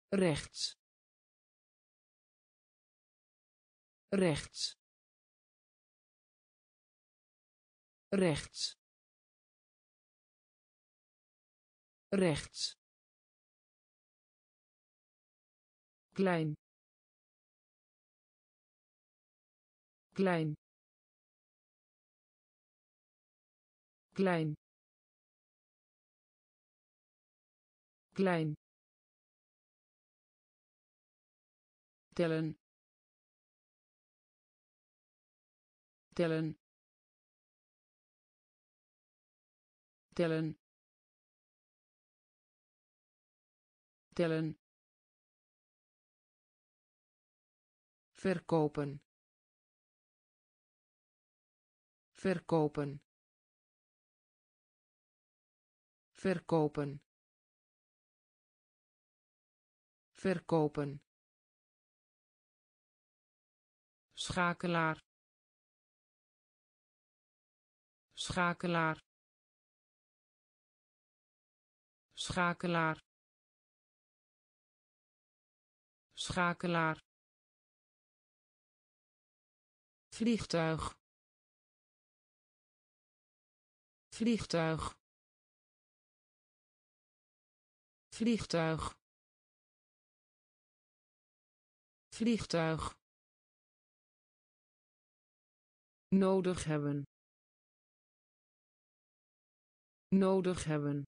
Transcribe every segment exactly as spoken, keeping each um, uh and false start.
rechts rechts rechts rechts klein klein klein klein tellen tellen tellen tellen verkopen verkopen verkopen verkopen schakelaar schakelaar schakelaar schakelaar vliegtuig vliegtuig vliegtuig vliegtuig nodig hebben nodig hebben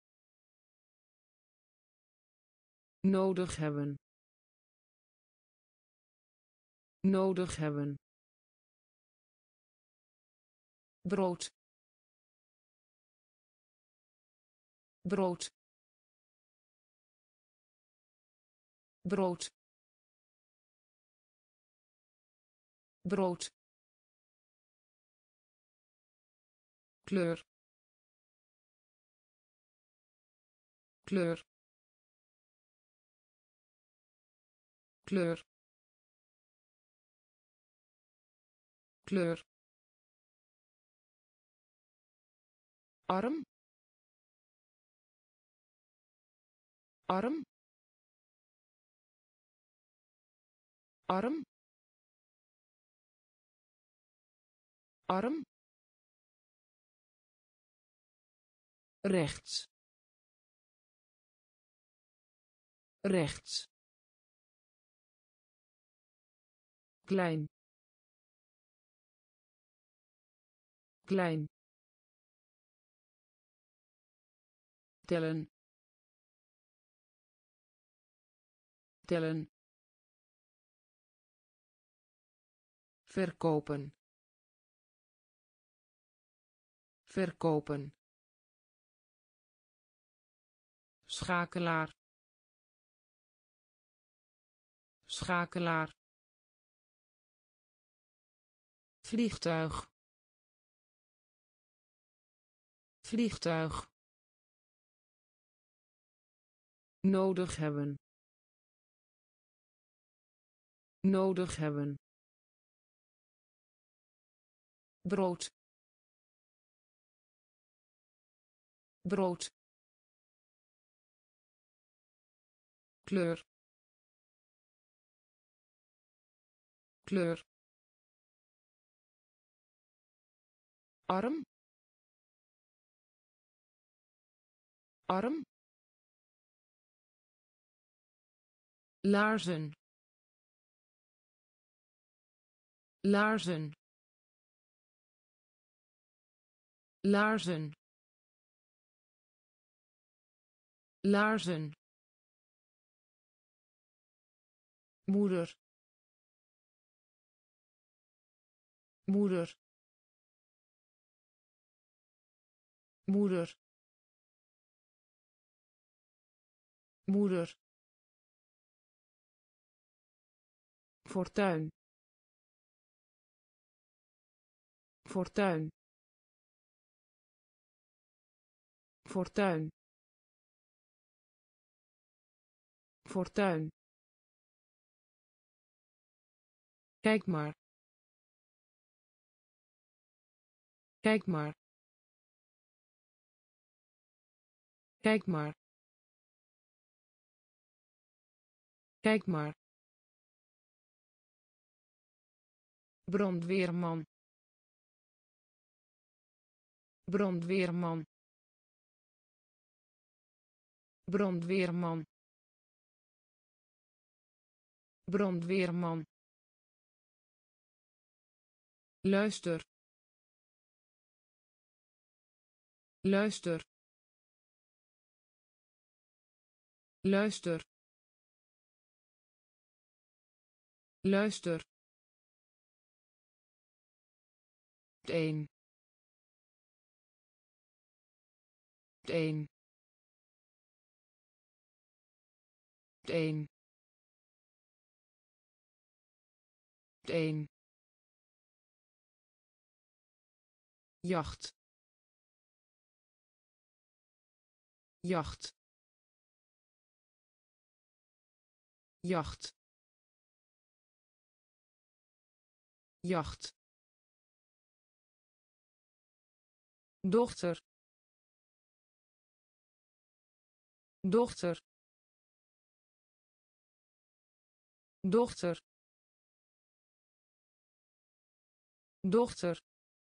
nodig hebben nodig hebben brood brood brood brood kleur kleur kleur kleur arm arm arm arm rechts rechts klein klein tellen tellen verkopen verkopen schakelaar schakelaar vliegtuig vliegtuig nodig hebben nodig hebben brood brood kleur kleur arm arm laarzen laarzen laarzen laarzen moeder moeder moeder moeder fortuin fortuin fortuin fortuin kijk maar kijk maar kijk maar Kijk maar. Brandweerman. Brandweerman. Brandweerman. Brandweerman. Luister. Luister. Luister. Luister. Een. Een. Een. Een. Jacht. Jacht. Jacht. Jacht. Dochter. Dochter. Dochter. Dochter.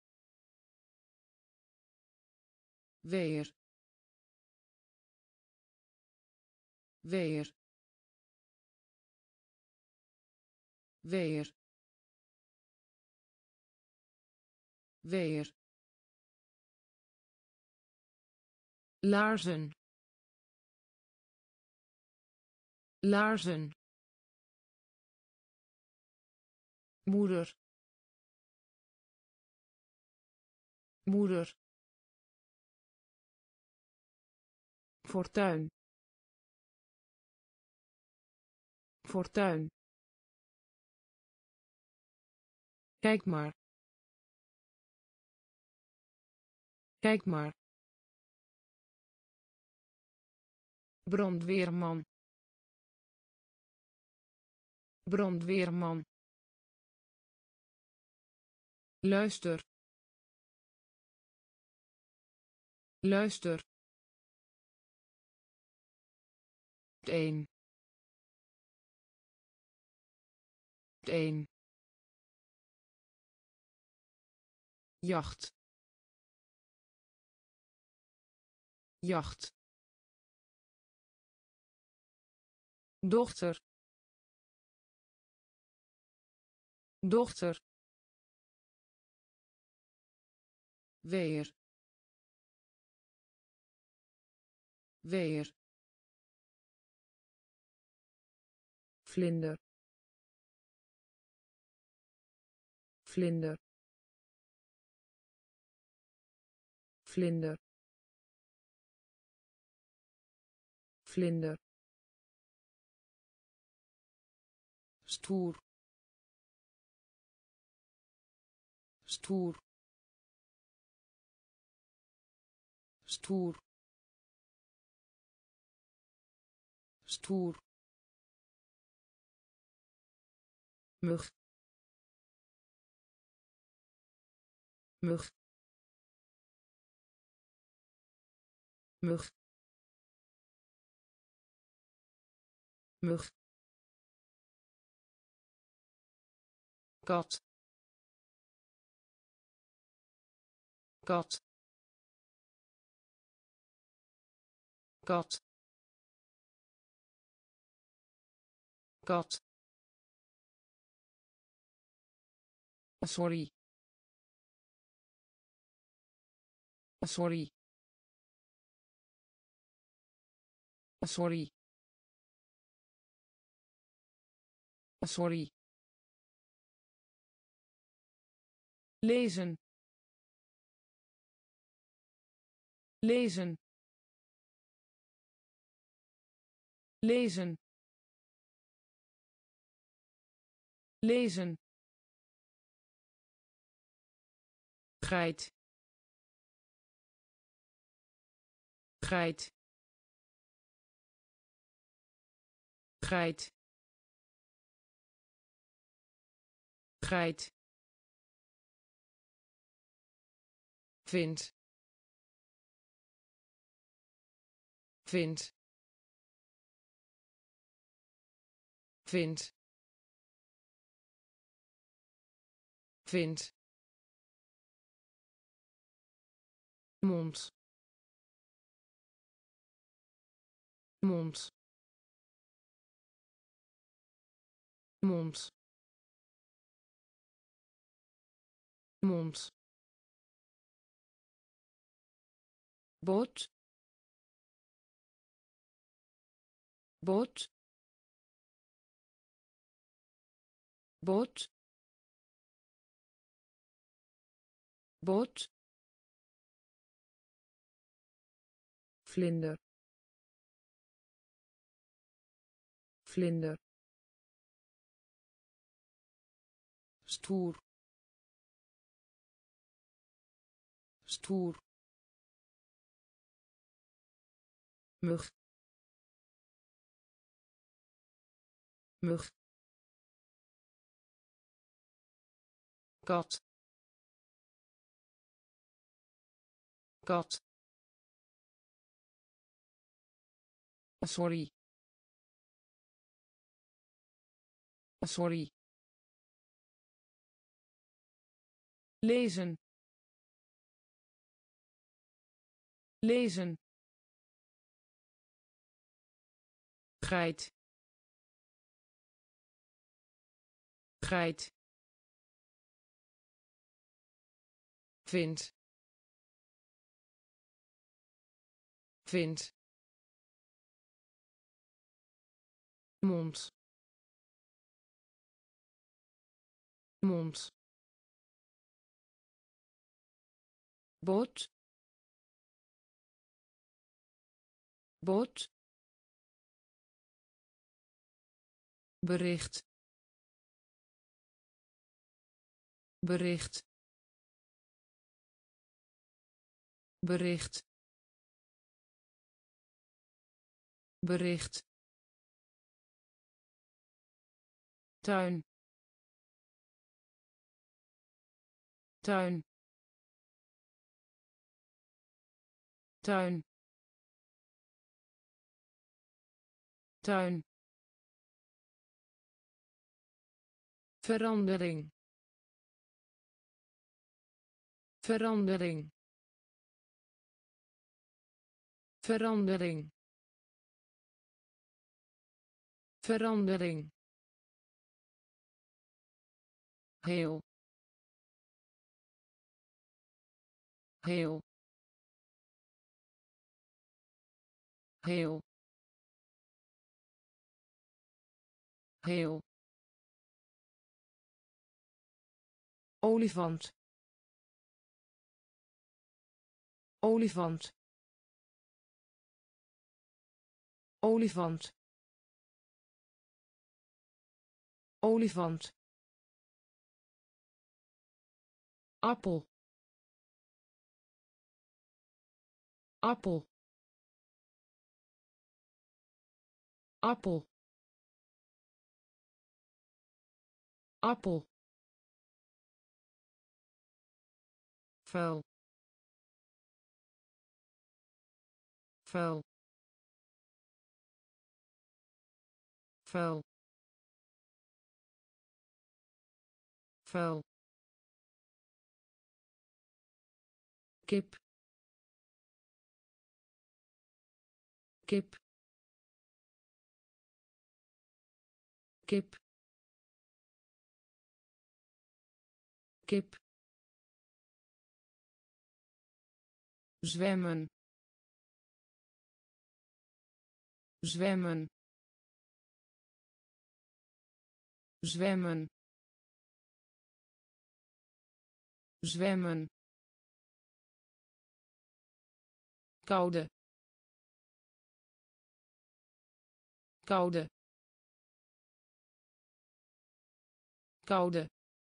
Weer. Weer. Weer. Weer. Laarzen. Laarzen. Moeder. Moeder. Fortuin. Fortuin. Kijk maar. Kijk maar. Brandweerman. Brandweerman. Luister. Luister. Een. Een. Jacht. Jacht. Dochter. Dochter. Weer. Weer. Vlinder. Vlinder. Vlinder. Vlinder. Stoer. Stoer. Stoer. Stoer. Mug. Mug. Mug. Mug. Kat. Kat. Kat. Kat. Sorry. Sorry. Sorry. Sorry. Lezen. Lezen. Lezen. Lezen. Geit. Geit. Geit. Geit. Vind. Vind. vind vind mond mond mond mond bot bot bot bot vlinder vlinder stoer stoer mug mug kat kat sorry sorry lezen lezen geit geit vind vind mond mond bot bot bericht bericht bericht bericht tuin tuin tuin tuin verandering verandering verandering verandering heel heel heel heel olifant olifant olifant olifant appel appel appel appel vuil vuil vuil vuil kip kip kip kip zwemmen zwemmen zwemmen zwemmen koude koude koude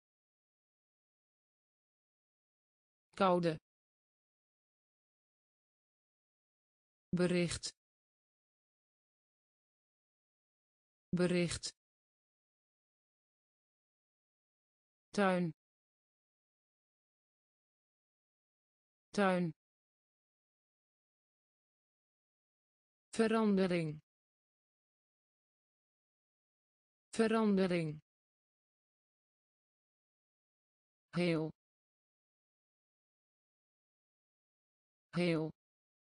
koude bericht bericht tuin tuin verandering verandering, heel, heel,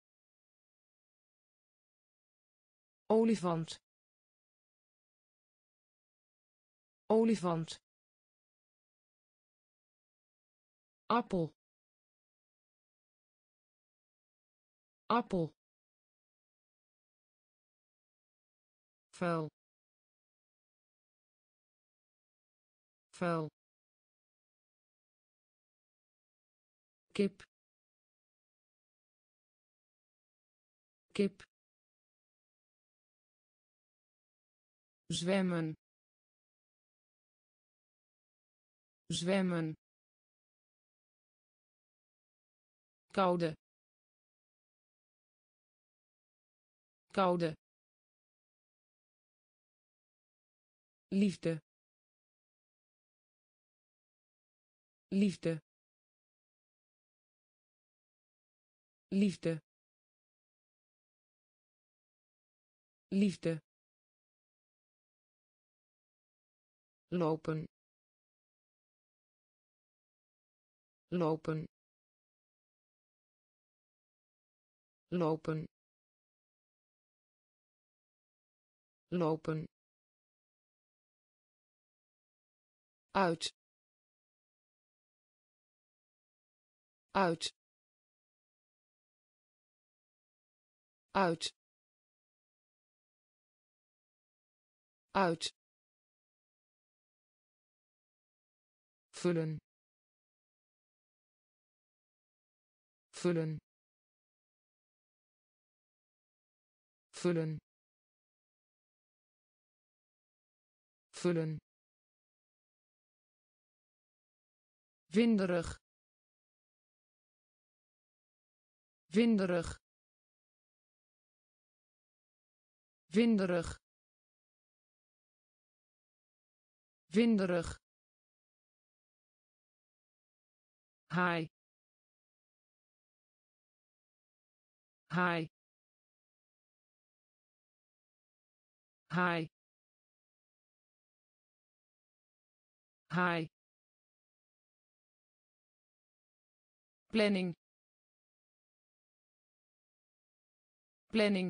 olifant, olifant, appel, appel, vuil, vuil, kip, kip, zwemmen, zwemmen, koude, koude, liefde, liefde, liefde, liefde, lopen, lopen, lopen, lopen, uit, uit, uit, uit, vullen, vullen, vullen, vullen, winderig, winderig, winderig, winderig, haai, haai, haai, haai, planning, planning,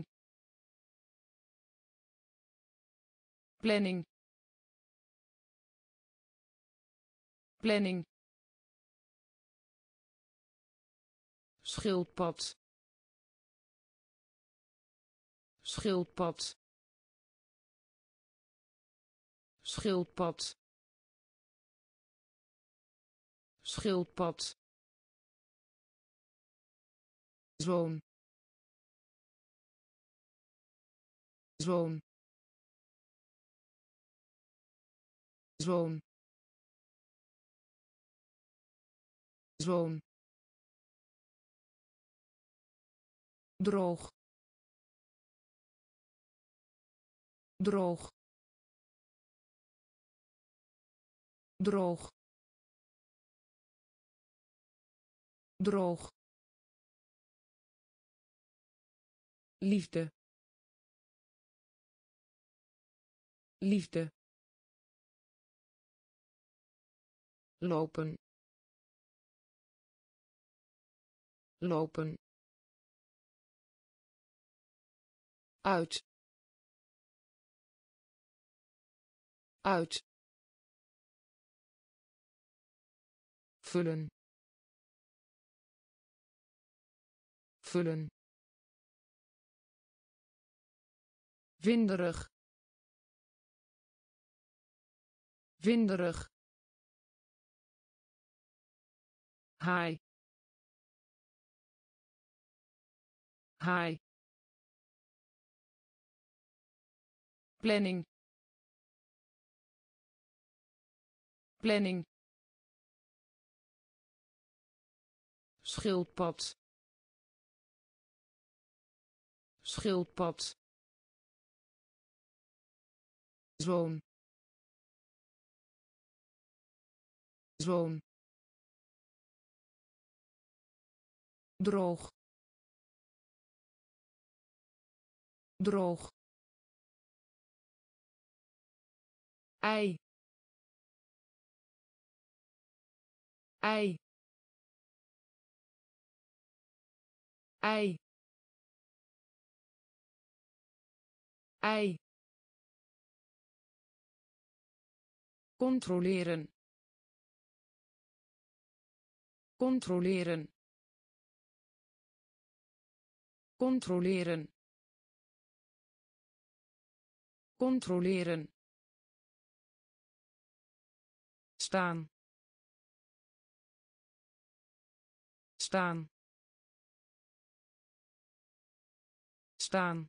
planning, planning, schildpad, schildpad, schildpad, schildpad, zoon, zoon, zoon, zoon, droog, droog, droog, droog, liefde, liefde, lopen, lopen, uit, uit, vullen, vullen, winderig, winderig, haai, haai, planning, planning, schildpad, schildpad, zoon, zoon, droog, droog, ei ei ei ei controleren controleren controleren controleren staan staan staan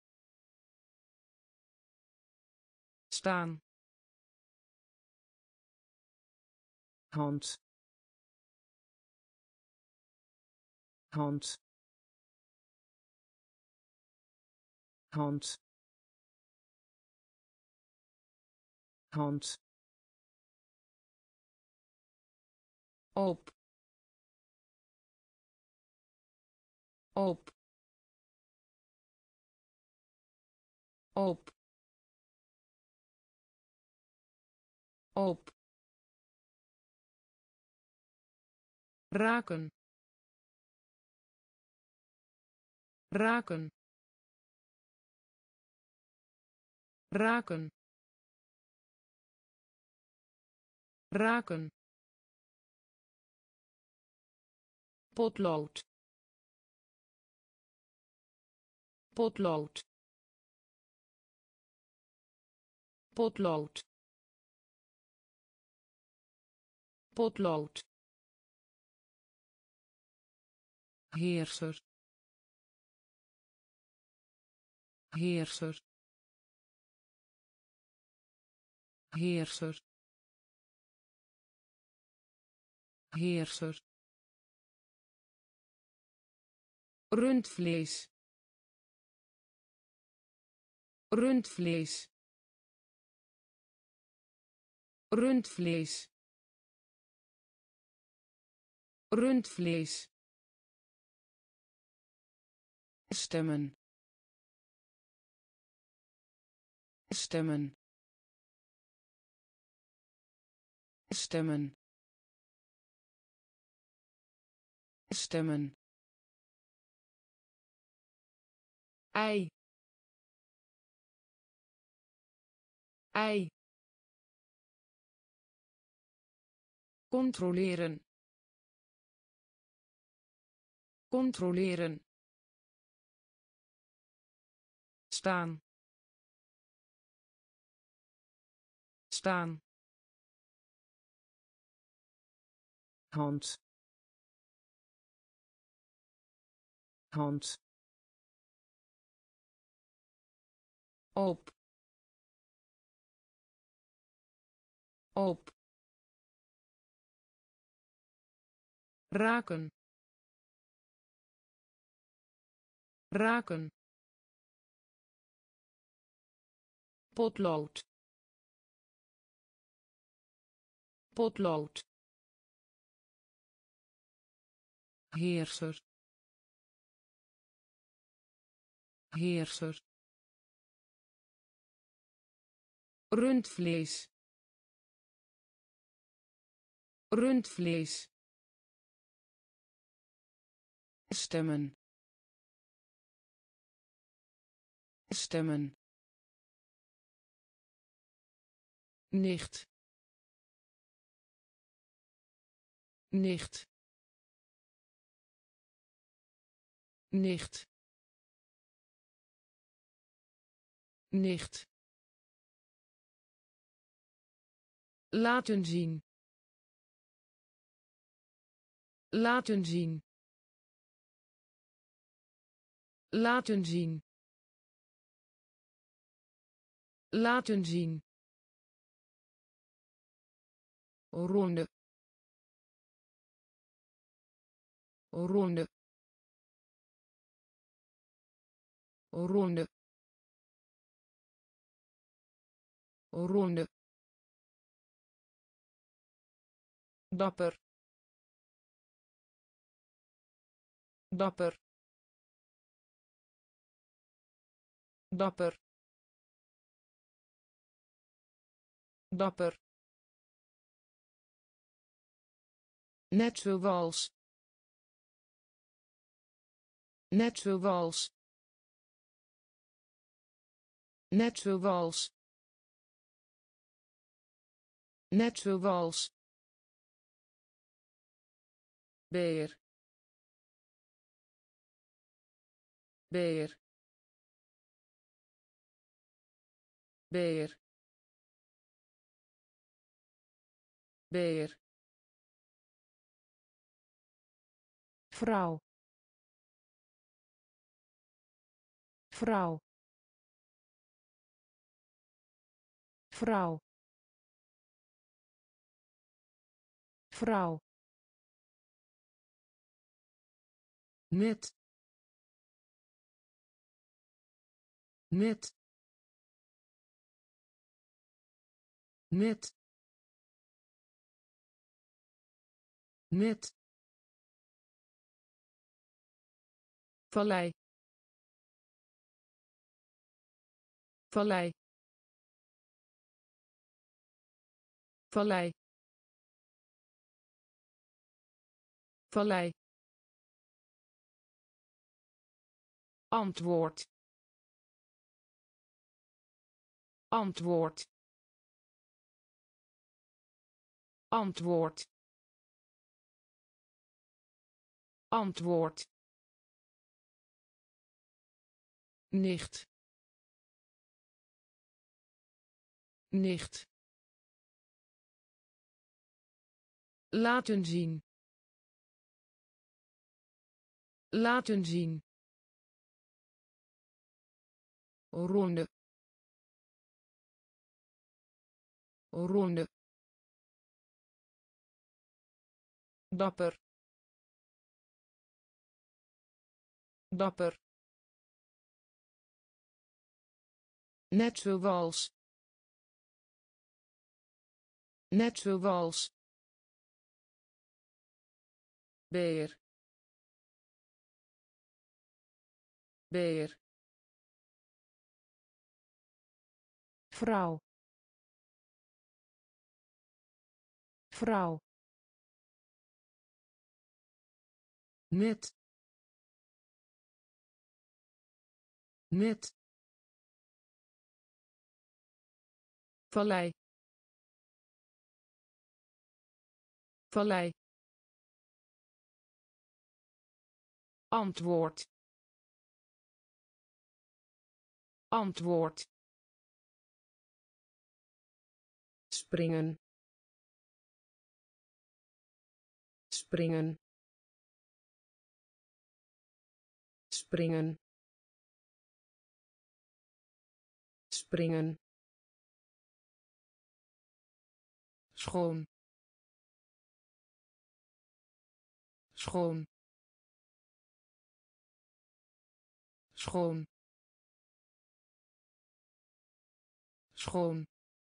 staan hand hand hand hand op op op op raken raken raken raken potlood potlood potlood potlood heerser heerser heerser heerser rundvlees rundvlees rundvlees rundvlees stemmen stemmen stemmen stemmen ei ei controleren controleren staan staan hand hand op op raken raken potlood potlood heerser heerser rundvlees rundvlees stemmen stemmen nicht nicht nicht nicht laten zien laten zien laten zien laten zien ronde ronde ronde ronde dapper dapper dapper dapper, net zoals, net zoals, net zoals, net zoals, beer, beer, beer, beer, vrouw, vrouw, vrouw, vrouw, net, net, net, net, vallei, vallei, vallei, vallei, antwoord, antwoord, antwoord, antwoord, nicht, nicht, laten zien, laten zien, ronde, ronde, dapper, dapper, net zoals, net zoals, beer, beer, vrouw, vrouw, net, net, vallei, vallei, antwoord, antwoord, springen, springen, springen, springen, schoon, schoon, schoon, schoon,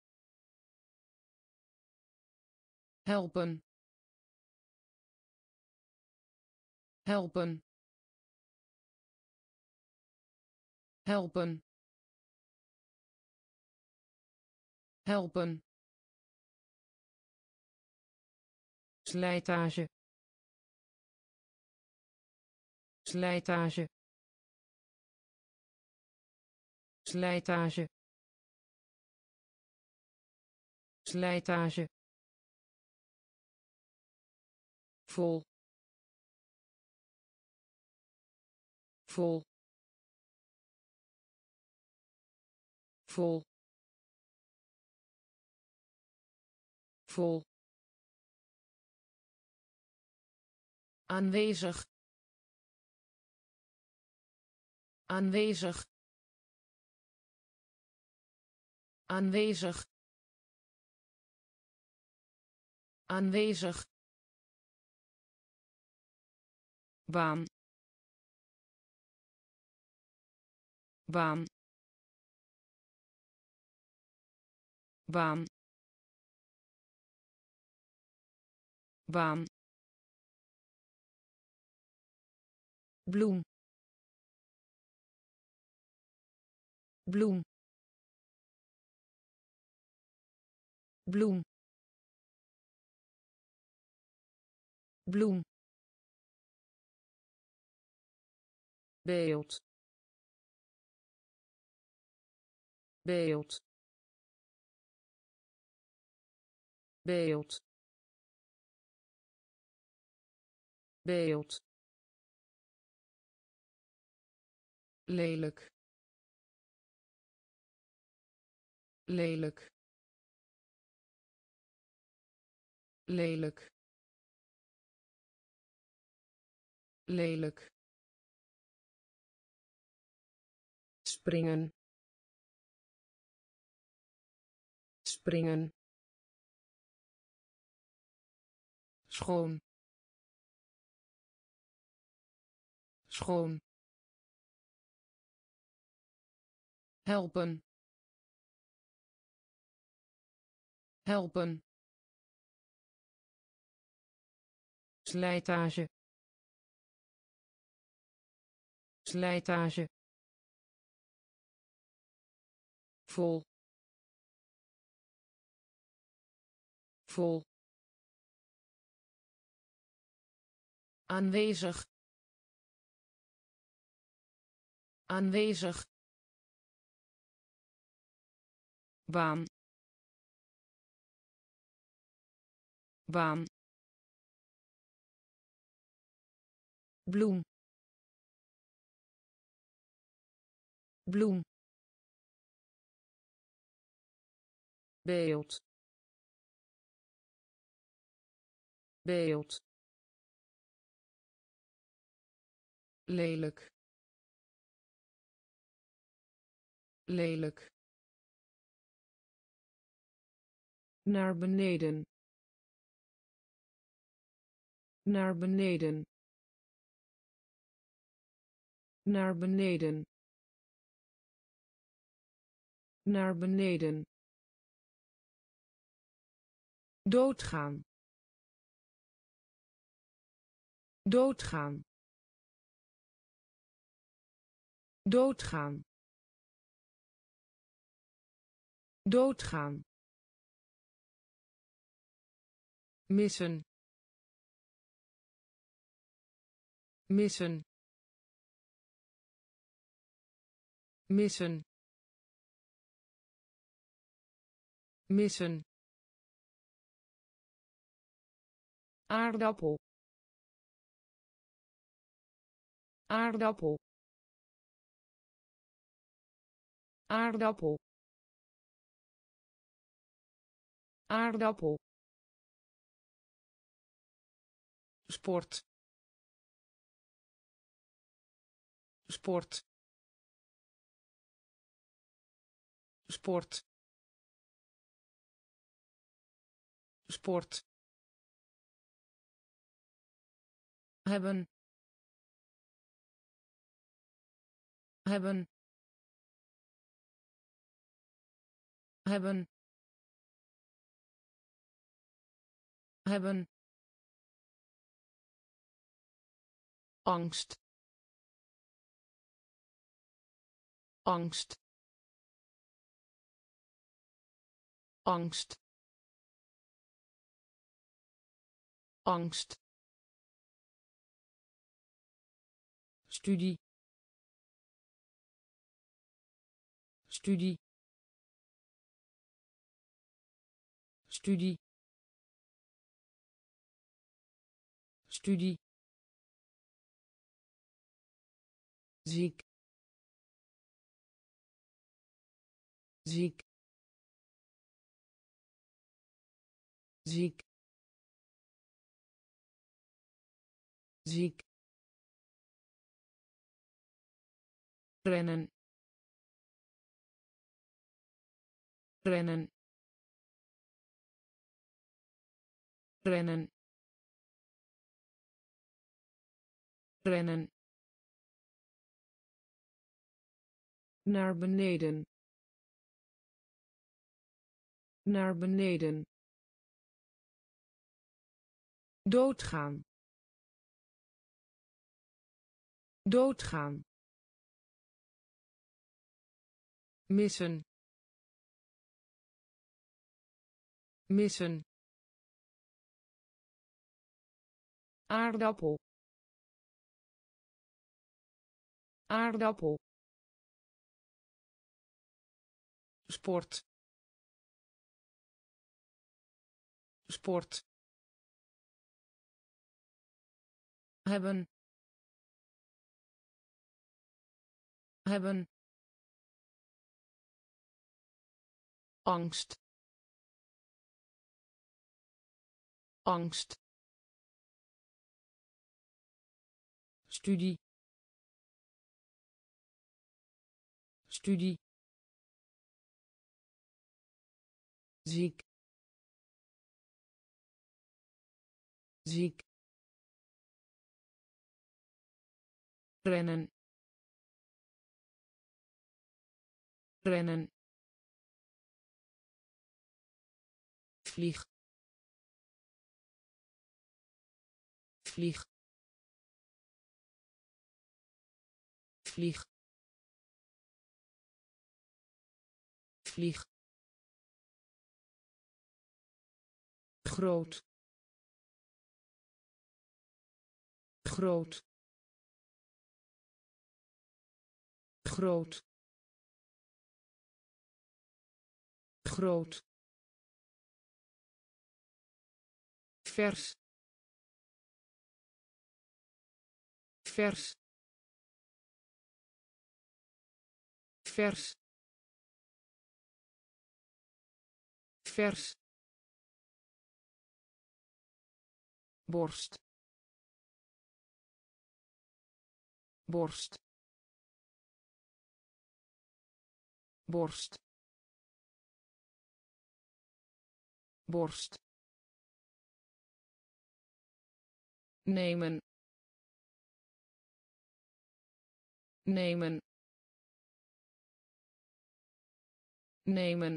helpen, helpen, helpen, helpen, slijtage, slijtage, slijtage, slijtage, vol, vol, vol, vol, aanwezig, aanwezig, aanwezig, aanwezig, baan, baan, baan, baan, bloem, bloem, bloem bloem beeld beeld beeld beeld lelijk lelijk lelijk lelijk springen springen schoon schoon helpen helpen slijtage slijtage vol vol aanwezig aanwezig baan baan bloem bloem beeld beeld lelijk lelijk naar beneden naar beneden naar beneden naar beneden doodgaan doodgaan doodgaan doodgaan missen missen missen missen aardappel aardappel aardappel aardappel sport sport sport sport hebben hebben hebben hebben angst angst angst angst studie studie studie studie ziek ziek ziek ziek rennen rennen rennen rennen naar beneden naar beneden doodgaan doodgaan missen missen, aardappel, aardappel, sport, sport, hebben, hebben, angst, angst, studie, studie, ziek, ziek, rennen, rennen, vlieg, vlieg, vlieg, vlieg, groot, groot, groot, groot, vers, vers, vers, vers, borst, borst, borst, borst, nemen, nemen, nemen,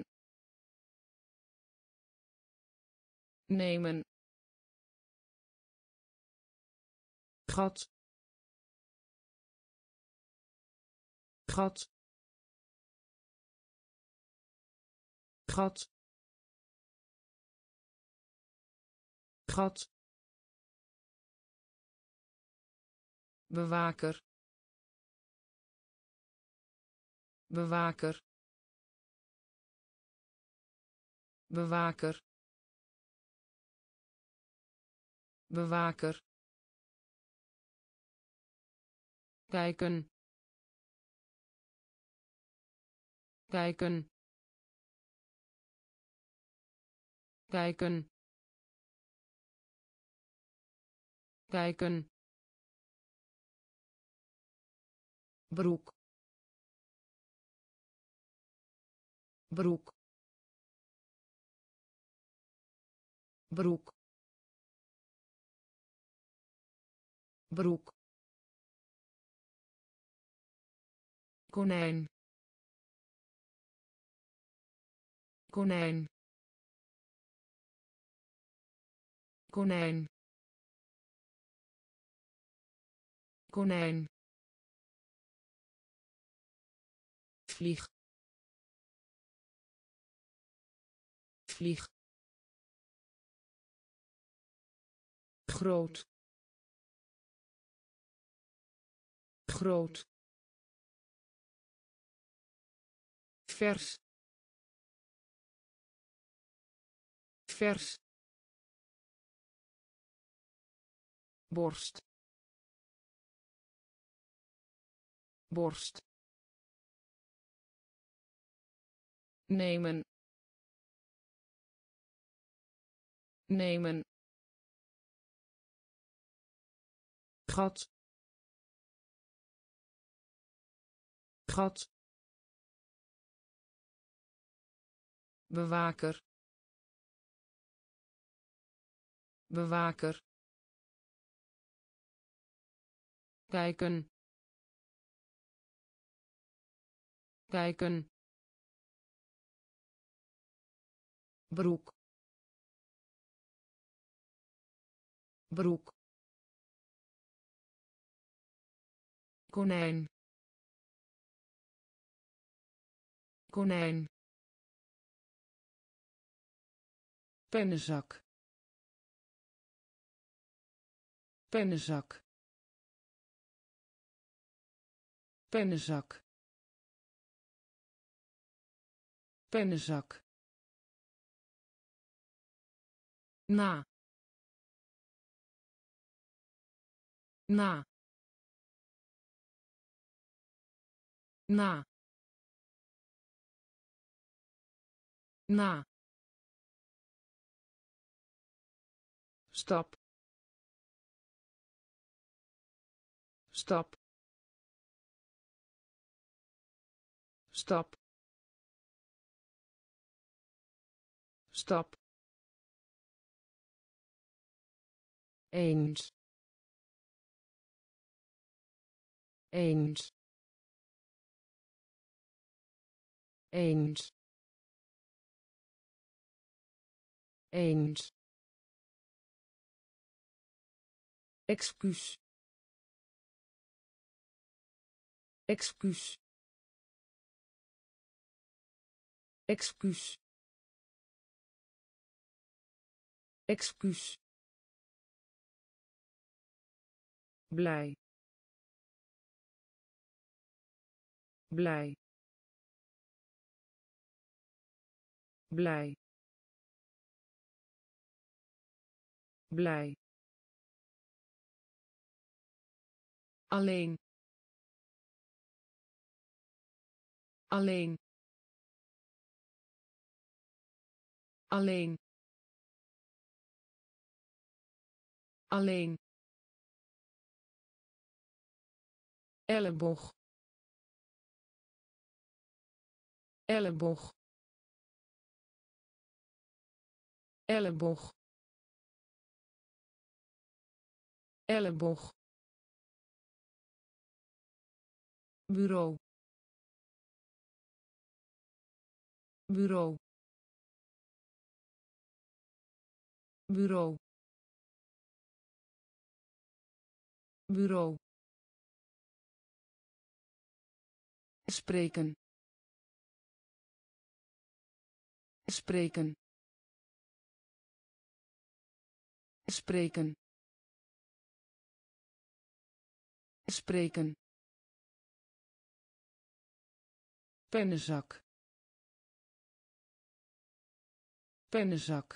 nemen, gat, gat, gat, gat, bewaker, bewaker, bewaker, bewaker, kijken, kijken, kijken, kijken, broek, broek, broek, broek, konijn, konijn, konijn, konijn, vlieg, vlieg, groot, groot, vers, vers, borst, borst, nemen, nemen, gat, gat, bewaker, bewaker, kijken, kijken, broek, broek, konijn, konijn, pennenzak pennenzak pennenzak pennenzak na na na na stap stap stap stap eens eens eens eens excuus excuus excuus excuus blij blij blij blij alleen alleen alleen alleen elleboog elleboog elleboog elleboog bureau bureau bureau bureau spreken spreken spreken spreken pennenzak pennenzak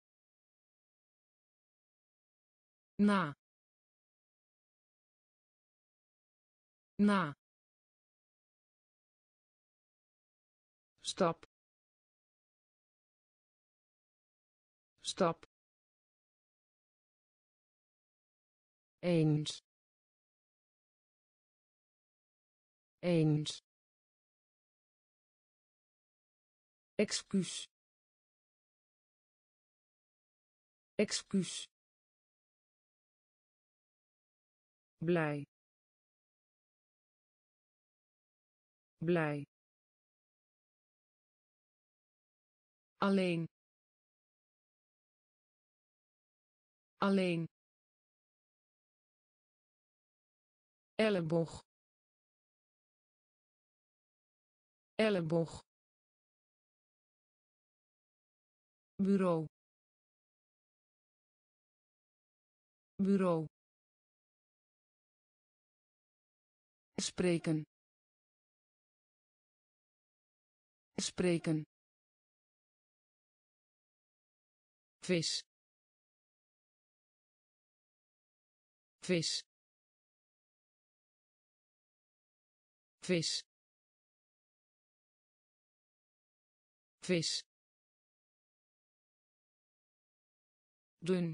na na stap stap eens eens excuus excuus blij blij alleen alleen elleboog elleboog bureau bureau spreken spreken vis vis vis vis dun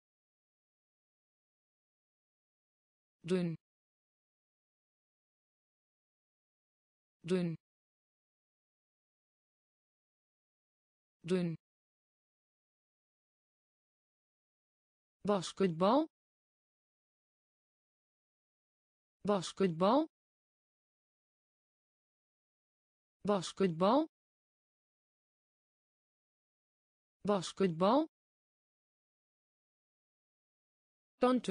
dun dun dun basketbal basketbal basketbal basketbal tante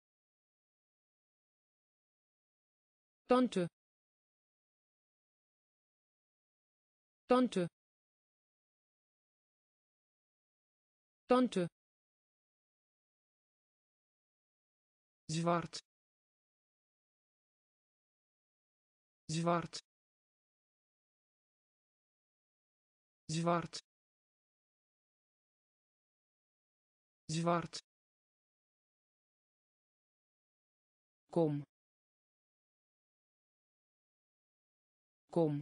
tante tante tante, zwart, zwart, zwart, zwart, kom, kom,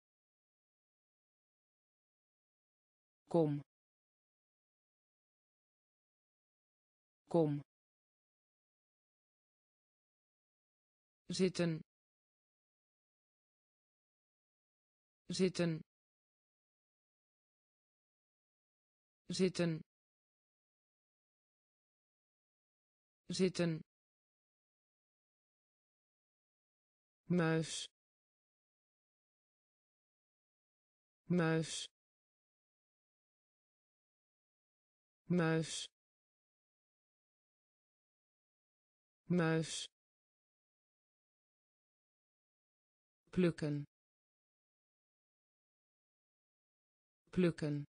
kom, kom, zitten, zitten, zitten, zitten, muis, muis, muis, muis, plukken, plukken,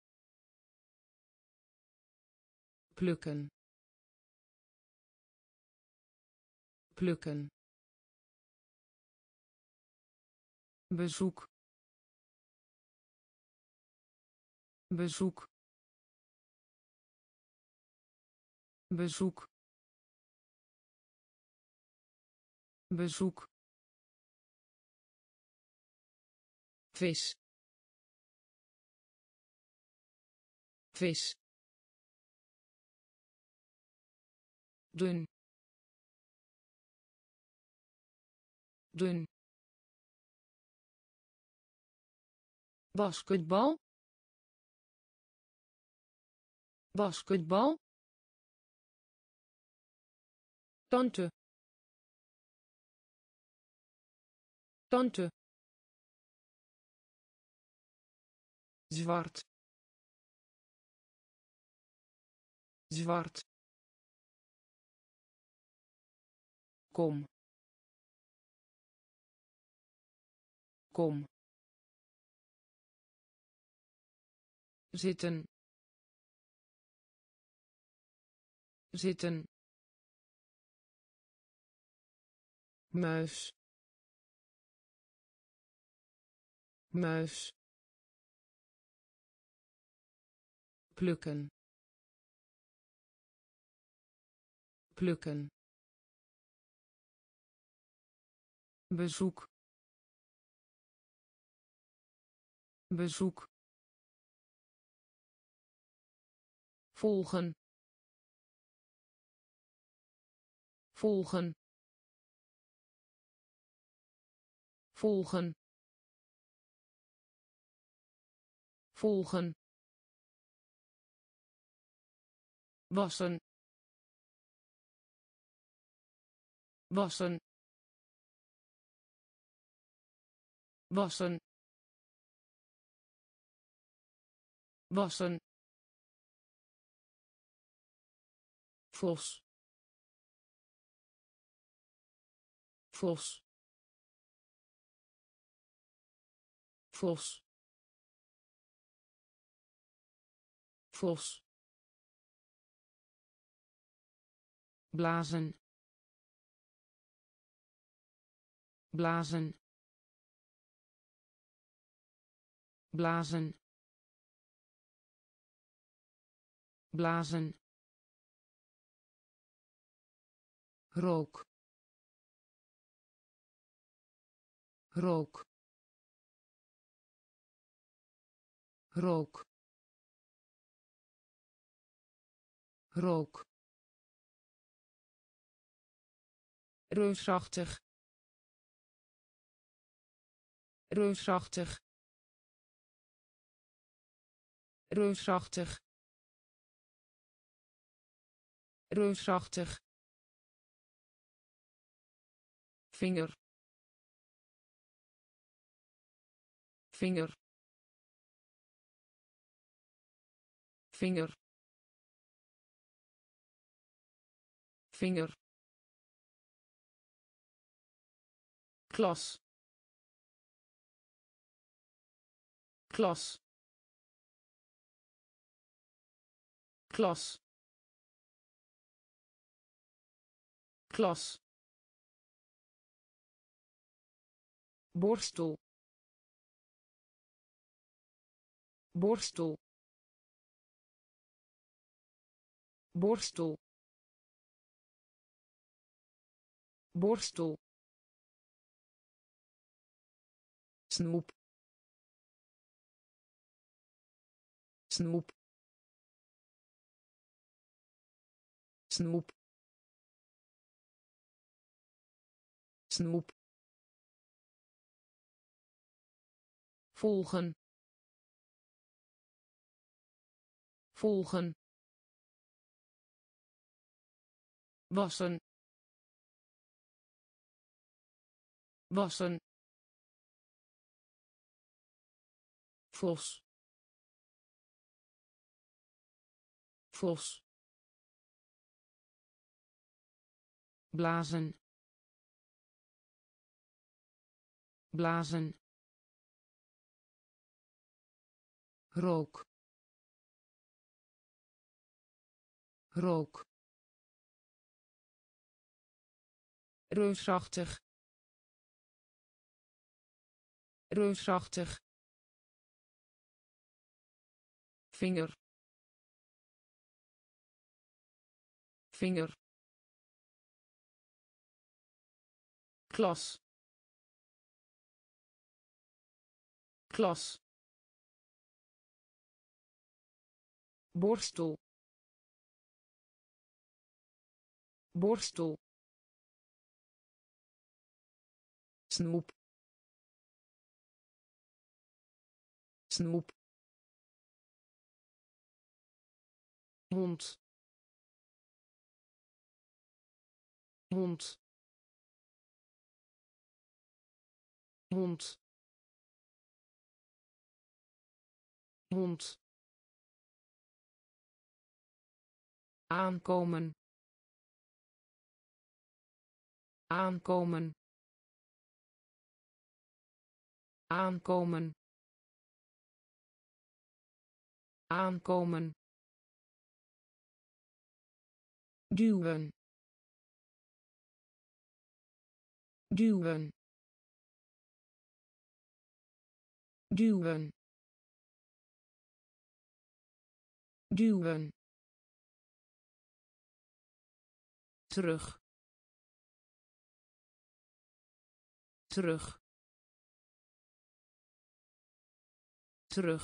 plukken, plukken, bezoek, bezoek, bezoek, bezoek, vis, vis, dun, dun, basketbal, basketbal, tante, tante, zwart, zwart, kom, kom, zitten, zitten, muis, muis, plukken, plukken, bezoek, bezoek, volgen, volgen, volgen, volgen, wassen, wassen, wassen, wassen, vos, vos, vos, vos, blazen, blazen, blazen, blazen, rook, rook, rook, rook, reusachtig, reusachtig, reusachtig, reusachtig, vinger, vinger, vinger, vinger, klas, klas, klas klas borstel borstel borstel borstel snoep snoep snoep snoep volgen volgen wassen wassen vos vos blazen blazen rook rook reusachtig reusachtig vinger vinger klas klas borstel borstel snoep snoep hond hond hond hond aankomen aankomen aankomen aankomen duwen duwen duwen duwen terug terug terug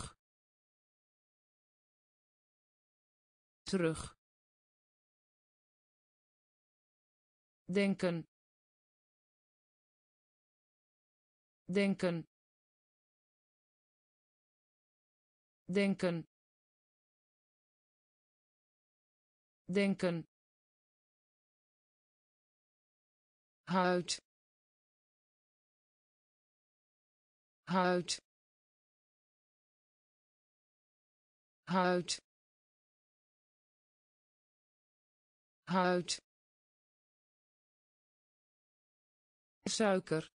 terug denken denken denken denken huid huid huid huid suiker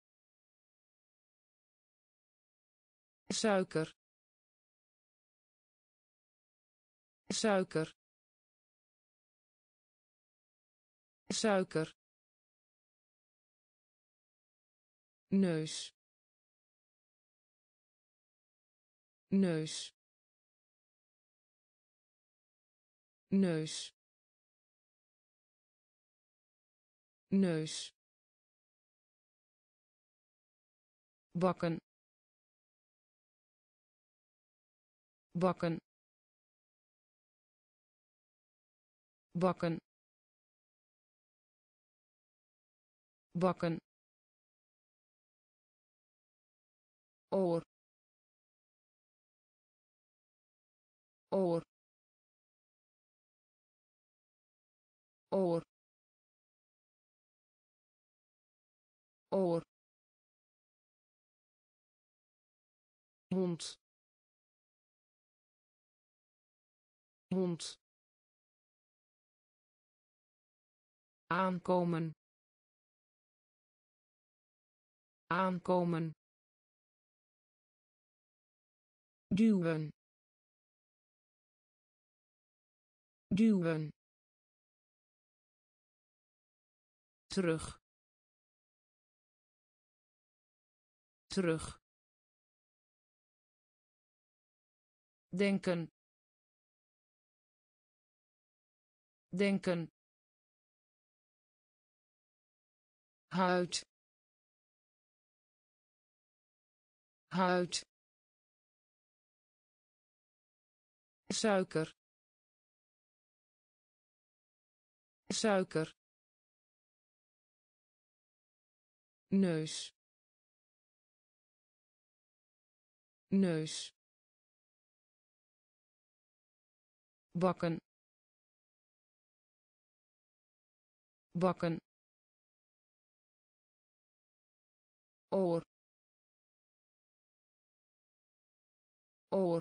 suiker suiker suiker neus neus neus neus bakken bakken bakken bakken oor oor oor oor hond hond aankomen aankomen duwen duwen, terug, terug, denken, denken, huid, huid, suiker, suiker, neus, neus, bakken, bakken, oor, oor,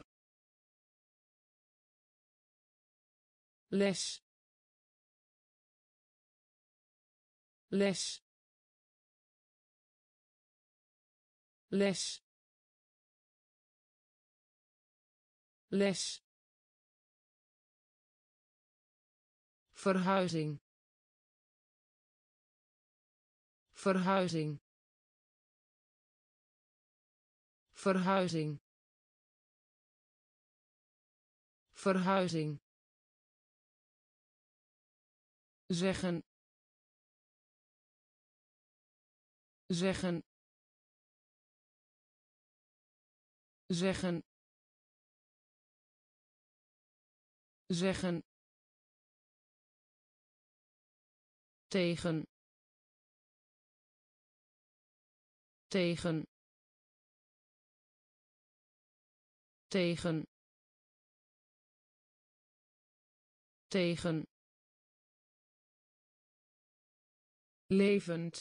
les, les, les, les, verhuizing, verhuizing, verhuizing, verhuizing, zeggen, zeggen, zeggen, zeggen, tegen, tegen, tegen, tegen, levend,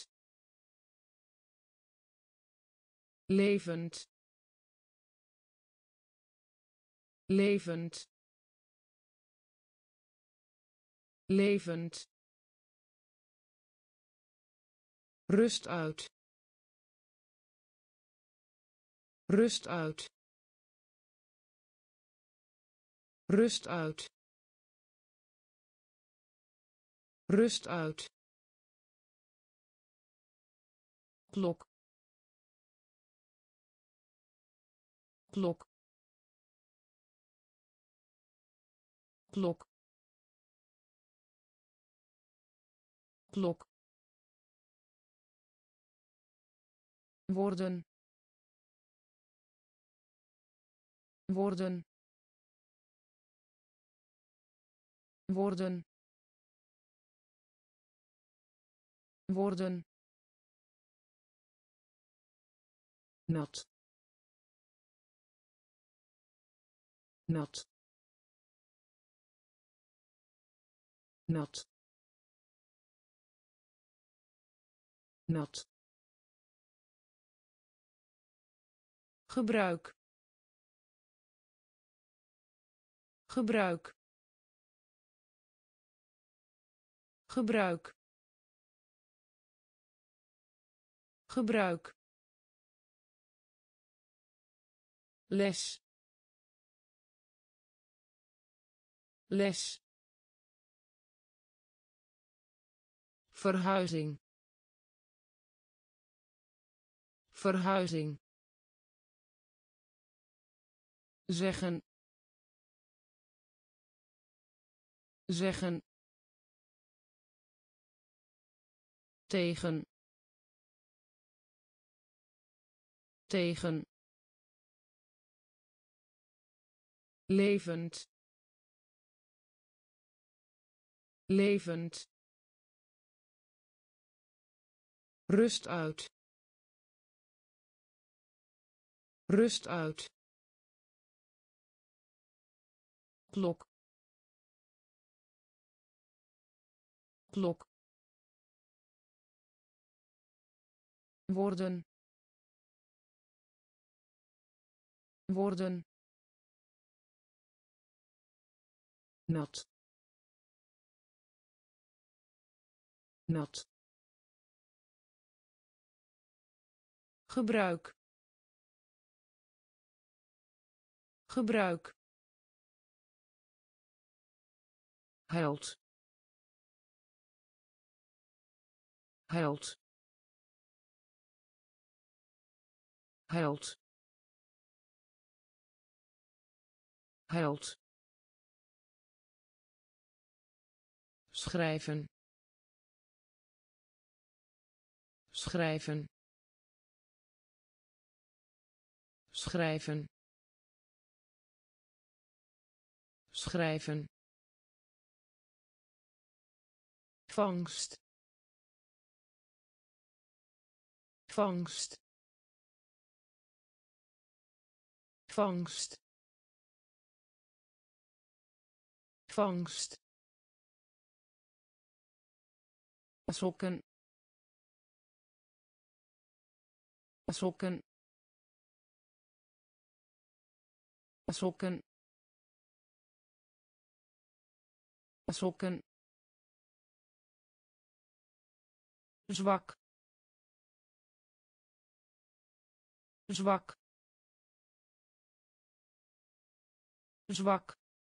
levend, levend, levend, rust uit, rust uit, rust uit, rust uit, klok, klok, klok, klok, worden, worden, worden, worden, nat, nat, nat, nat, gebruik, gebruik, gebruik, gebruik, les, les, verhuizing, verhuizing, zeggen, zeggen, tegen, tegen, levend, levend, rust uit, rust uit, klok, klok, worden, worden, nat, nat, gebruik, gebruik, held held held held schrijven schrijven schrijven schrijven vangst vangst vangst vangst sokken sokken sokken sokken zwak zwak zwak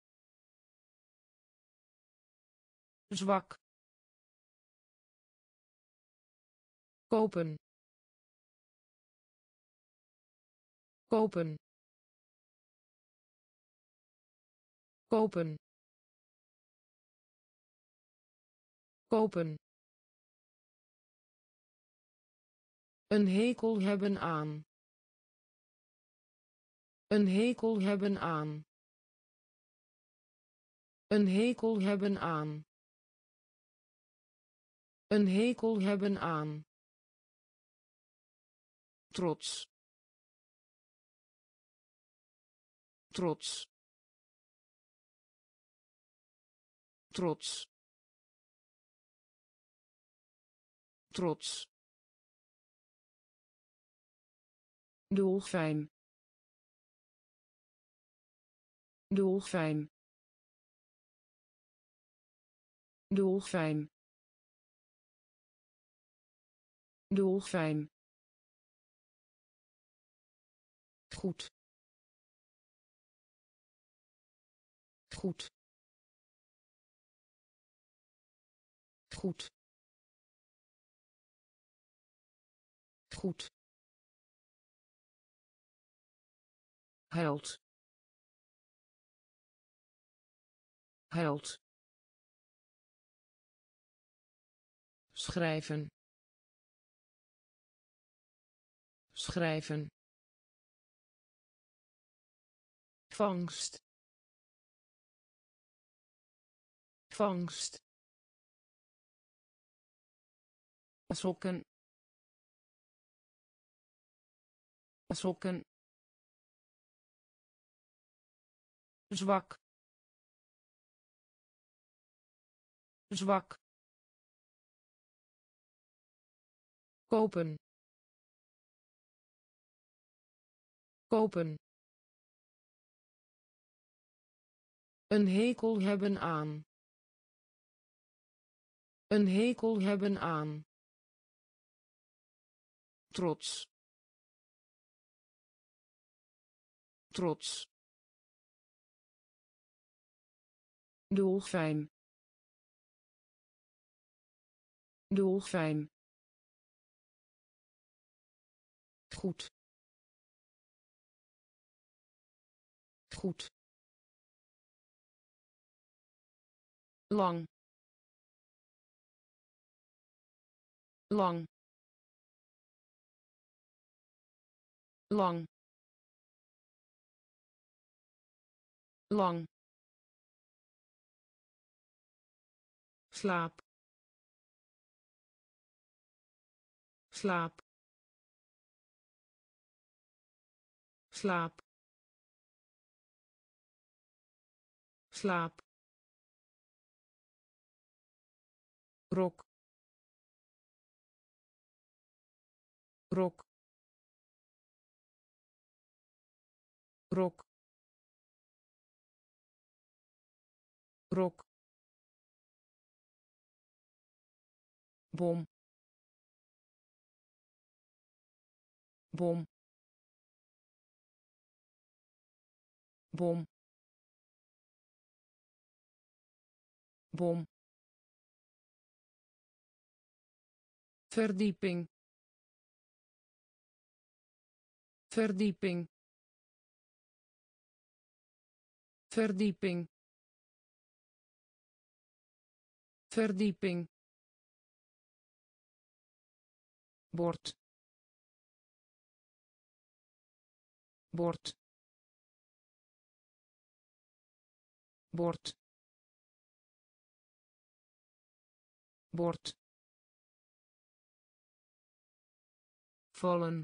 zwak kopen kopen kopen kopen een hekel hebben aan een hekel hebben aan een hekel hebben aan een hekel hebben aan trots trots trots trots dolfijn dolfijn dolfijn dolfijn goed goed goed goed held held schrijven schrijven vangst vangst sokken sokken zwak zwak kopen kopen een hekel hebben aan een hekel hebben aan trots trots dolfijn dolfijn goed goed lang lang lang lang slaap slaap slaap slaap rok rok rok rok bom bom bom bom, verdieping, verdieping, verdieping, verdieping, bord, bord, bord, bord, vallen,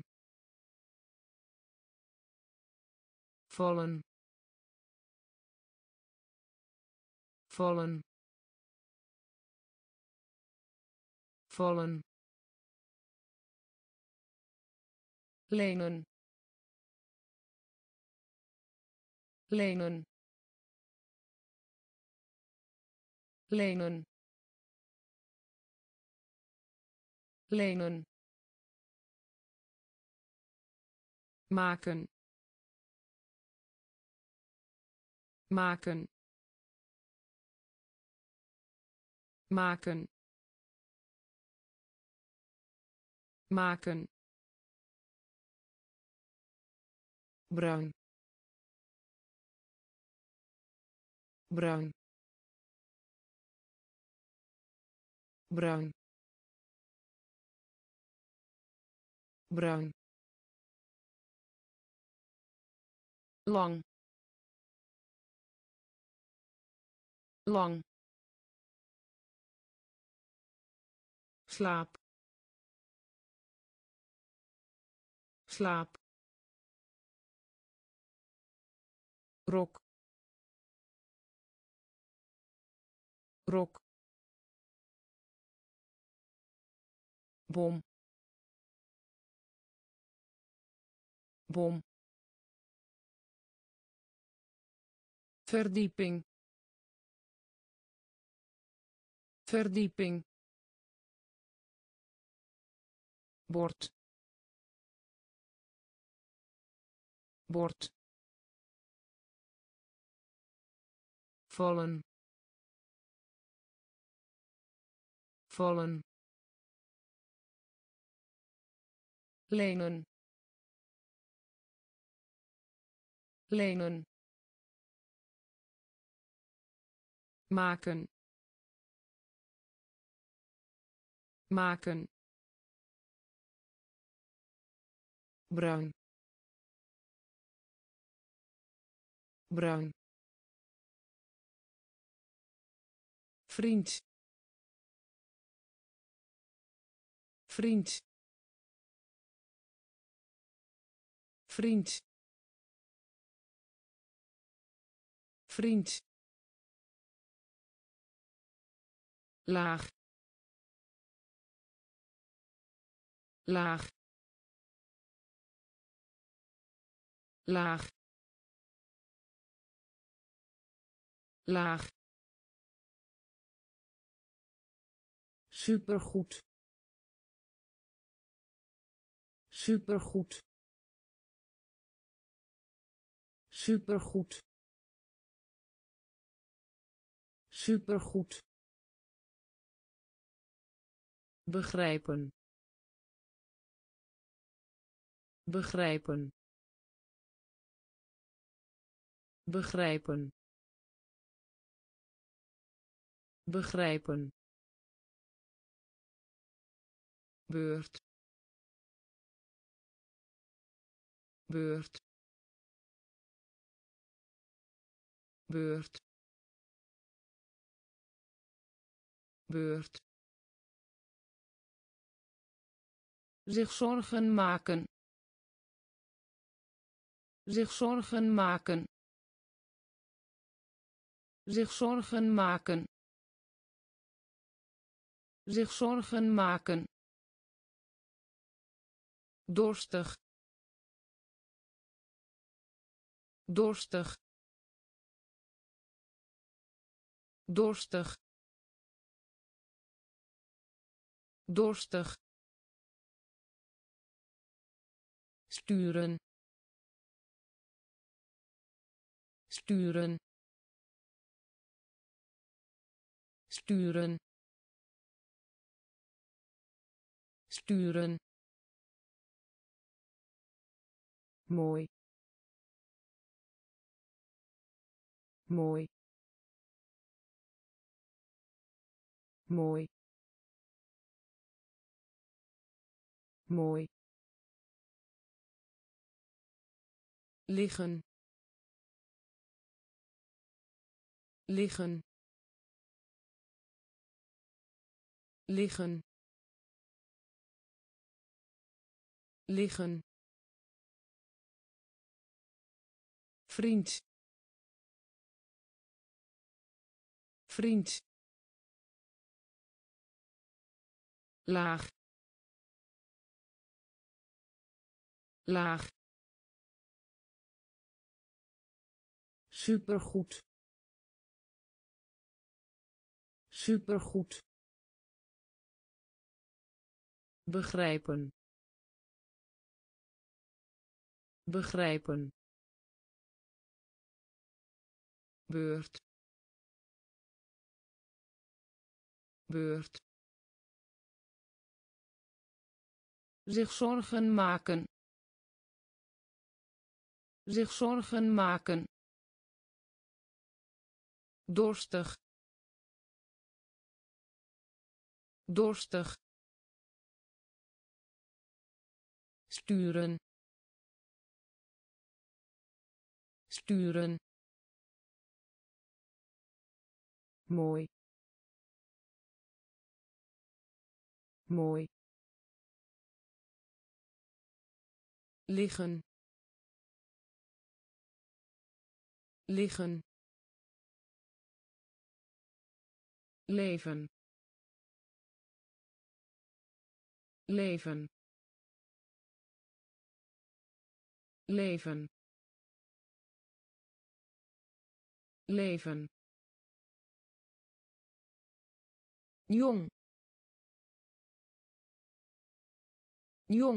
vallen, vallen, vallen, lenen, lenen, lenen, lenen, maken, maken, maken, maken, bruin, bruin, bruin, bruin, lang, lang, slaap, slaap, rok, rok, bom, bom, verdieping, verdieping, bord, bord, vallen, vallen, lenen, lenen, maken, maken, bruin, bruin, vriend, vriend, vriend, vriend, laag, laag, laag, laag, supergoed, supergoed, supergoed, supergoed, begrijpen, begrijpen, begrijpen, begrijpen, beurt, beurt, beurt, beurt, zich zorgen maken, zich zorgen maken, zich zorgen maken, zich zorgen maken, dorstig, dorstig, dorstig, dorstig, sturen, sturen, sturen sturen mooi mooi mooi mooi liggen liggen liggen liggen vriend vriend laag laag supergoed supergoed begrijpen begrijpen beurt beurt zich zorgen maken zich zorgen maken dorstig dorstig sturen sturen mooi mooi liggen liggen leven leven leven leven jong jong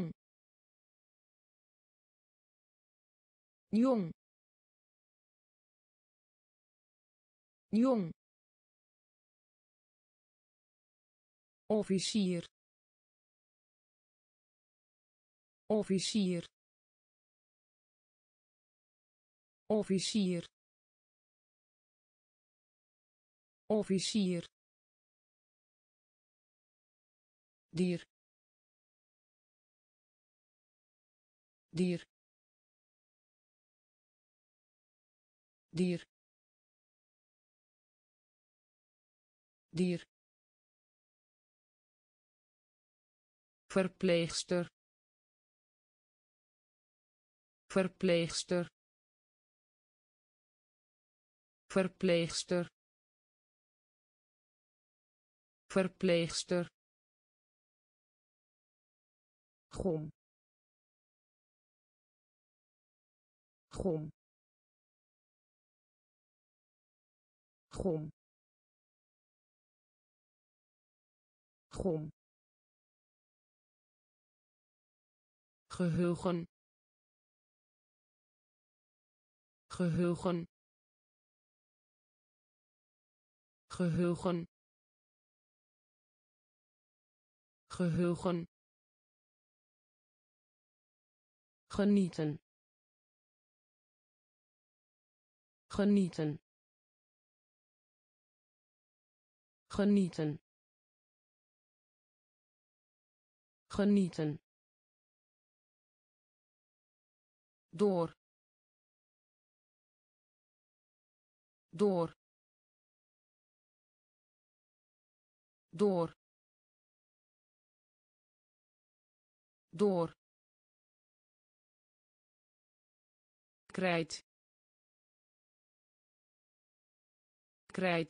jong jong officier officier officier officier dier dier dier dier verpleegster verpleegster verpleegster verpleegster gom gom gom gom geheugen geheugen geheugen geheugen genieten genieten genieten genieten door door door door krijt krijt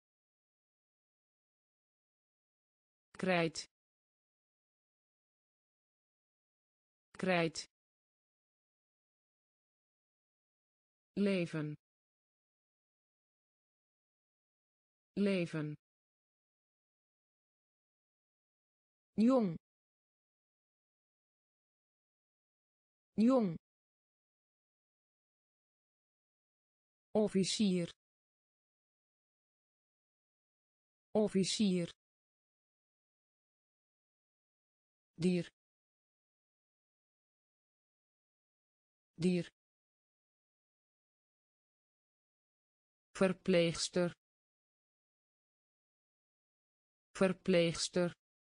krijt krijt leven leven jong jong officier officier, dier, dier, verpleegster, verpleegster,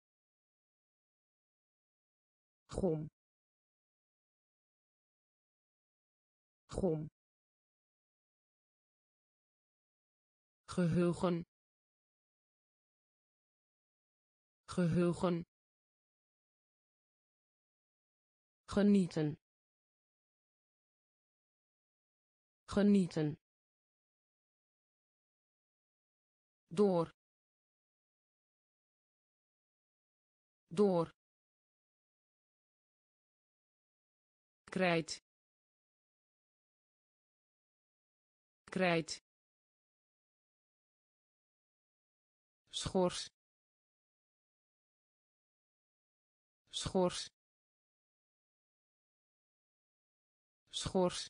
gom, gom, geheugen, geheugen, genieten, genieten, door, door, krijt, krijt, schors, schors, schors,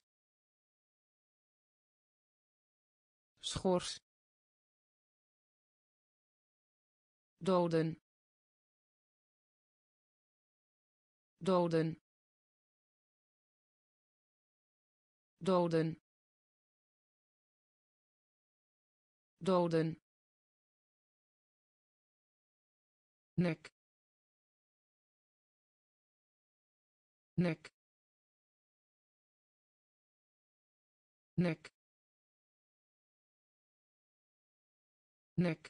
schors, doden, doden, doden, doden, nek, nek, nek, nek,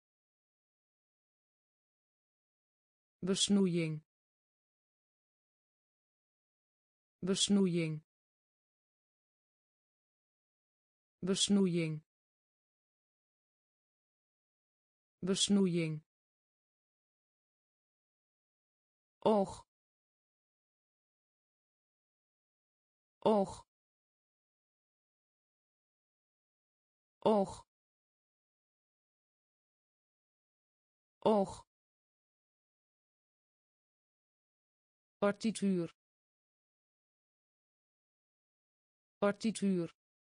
besnoeiing, besnoeiing, besnoeiing, besnoeiing, oog, oog, oog, oog, partituur, partituur,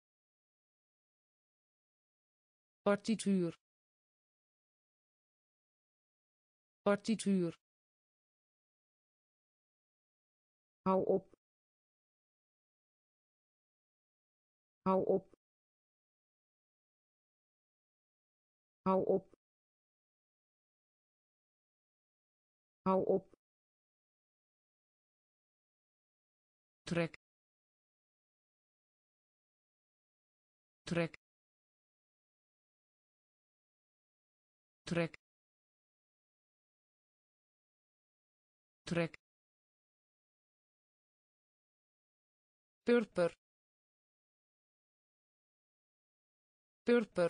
partituur, partituur, hou op, hou op, hou op, hou op, trek, trek, trek, trek, purper, purper,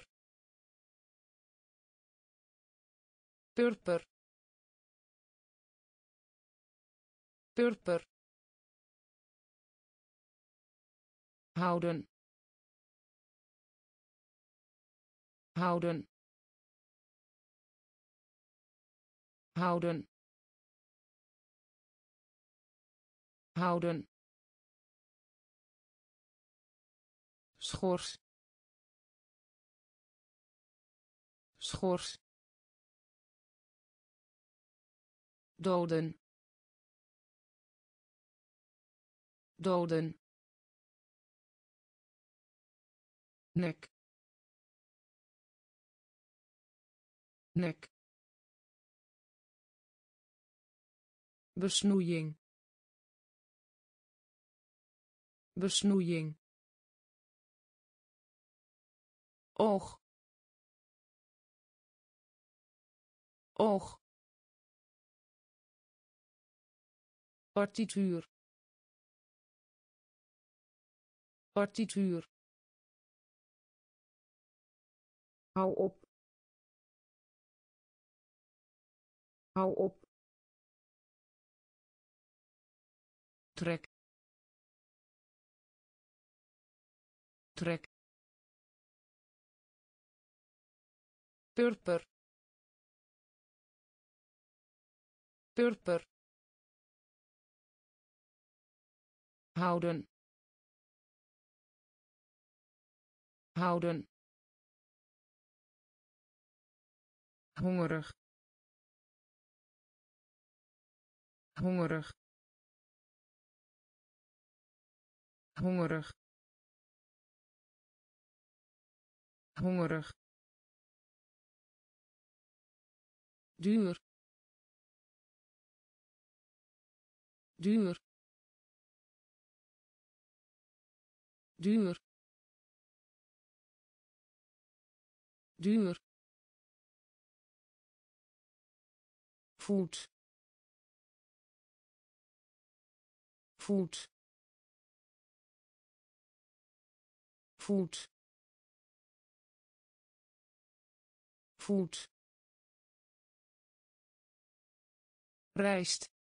purper, purper, houden, houden, houden, houden, schors, schors, doden, doden, nek, nek, besnoeiing, besnoeiing, oog, oog, partituur, partituur, hou op, hou op, trek, trek, purper, purper, houden, houden, hongerig, hongerig, hongerig, hongerig, duur, duur, duur, duur, voet, voet, voet, voet, rijst,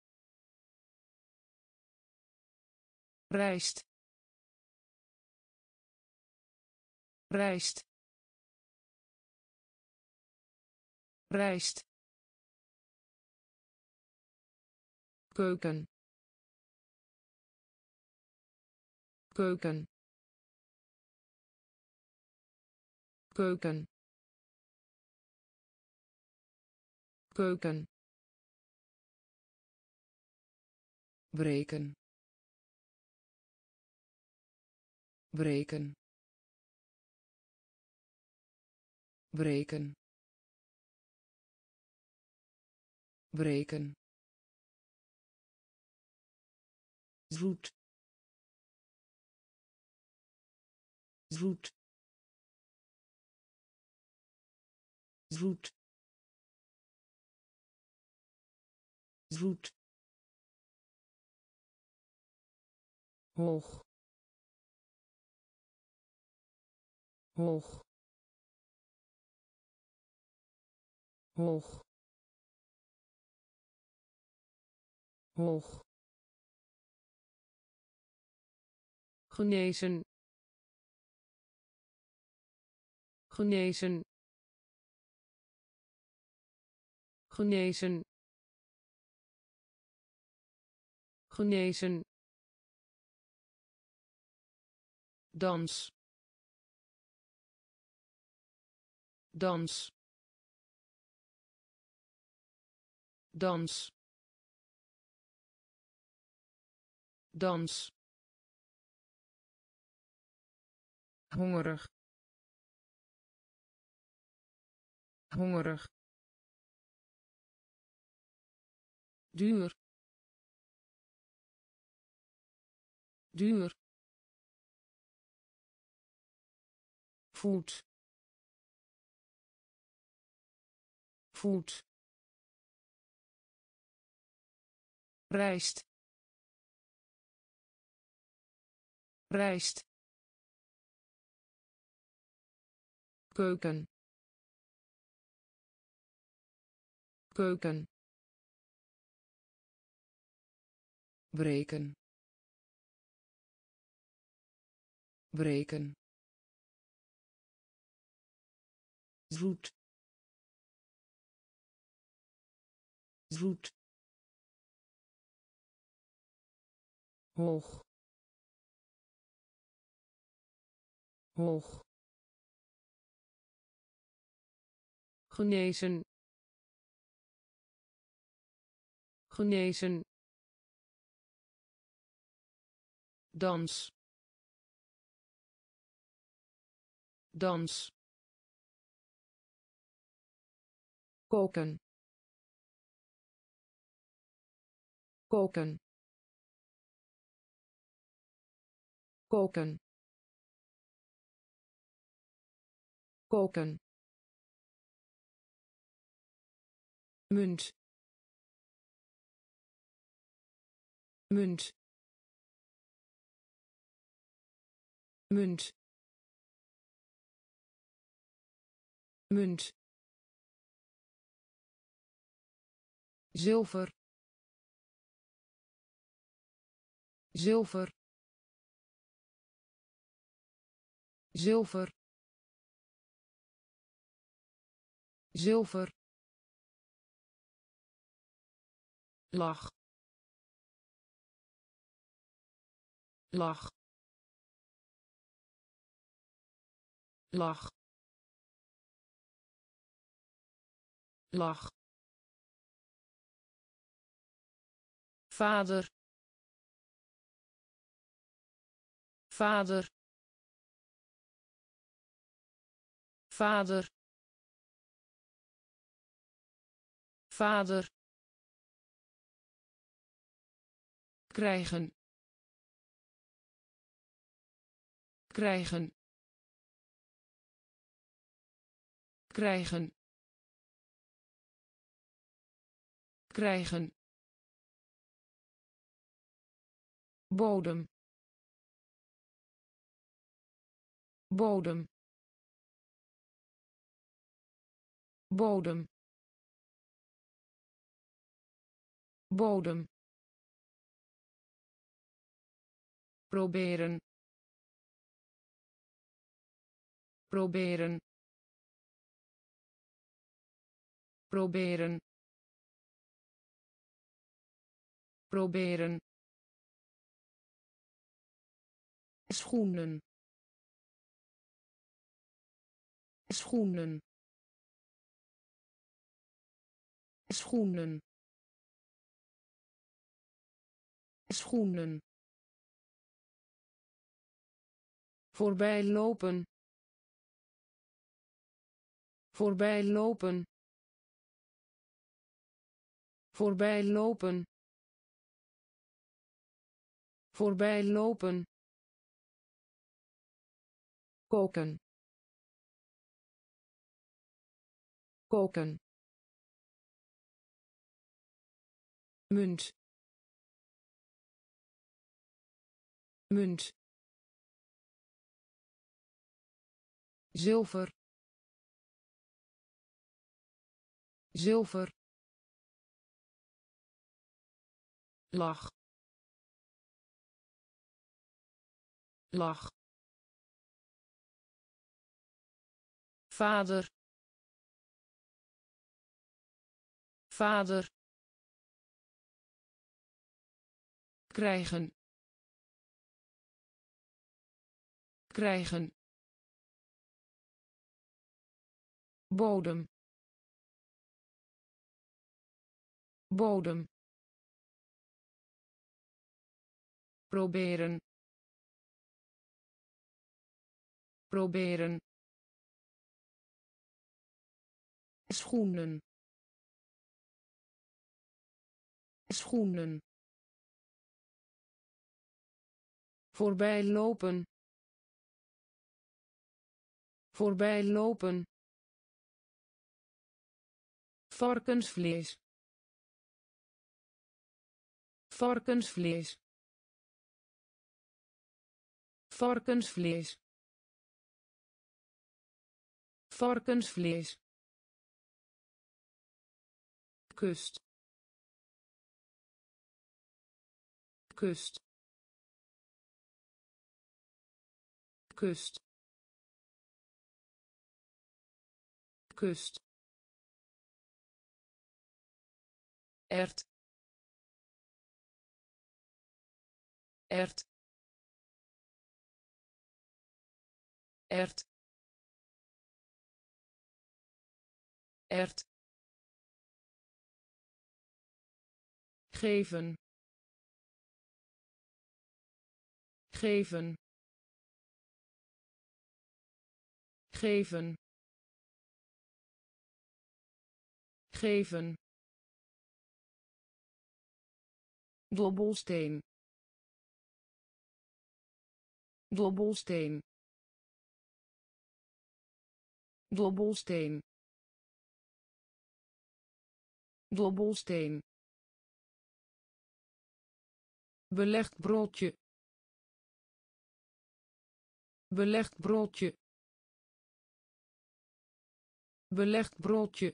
rijst, rijst, rijst, keuken, keuken, keuken, keuken, breken, breken, breken, breken, zoet, zoet, zoet, zoet, hoog, hoog, hoog, hoog, genezen, genezen, genezen, genezen, dans, dans, dans, dans, hongerig, hongerig, duur, duur, voet, voet, rijst, rijst, keuken, keuken, breken, breken, zoet, zoet, hoog, hoog, genezen, genezen, dans, dans, koken, koken, koken, koken, munt, munt, munt, munt, zilver, zilver, zilver, zilver, lach, lach, lach, lach, vader, vader, vader, vader, krijgen, krijgen, krijgen, krijgen, bodem, bodem, bodem, bodem, proberen, proberen, proberen, proberen, schoenen, schoenen, schoenen, schoenen, voorbij lopen, voorbij lopen, voorbij lopen, voorbij lopen, koken, koken, munt, munt, zilver, zilver, lach, lach, vader, vader, krijgen, krijgen, bodem, bodem, proberen, proberen, schoenen, schoenen, voorbij lopen, voorbij lopen, varkensvlees, varkensvlees, varkensvlees, varkensvlees, kust, kust, kust, kust, ert, ert, ert, ert, geven, geven, geven, geven, dobbelsteen, dobbelsteen, dobbelsteen, dobbelsteen, belegd broodje, belegd broodje, belegd broodje,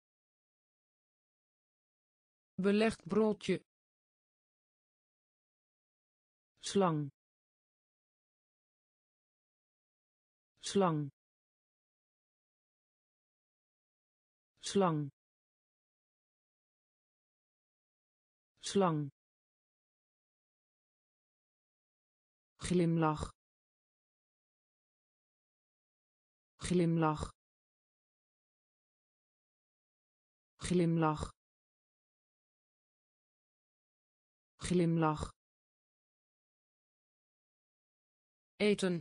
belegd broodje, slang, slang, slang, slang, glimlach, glimlach, glimlach glimlach eten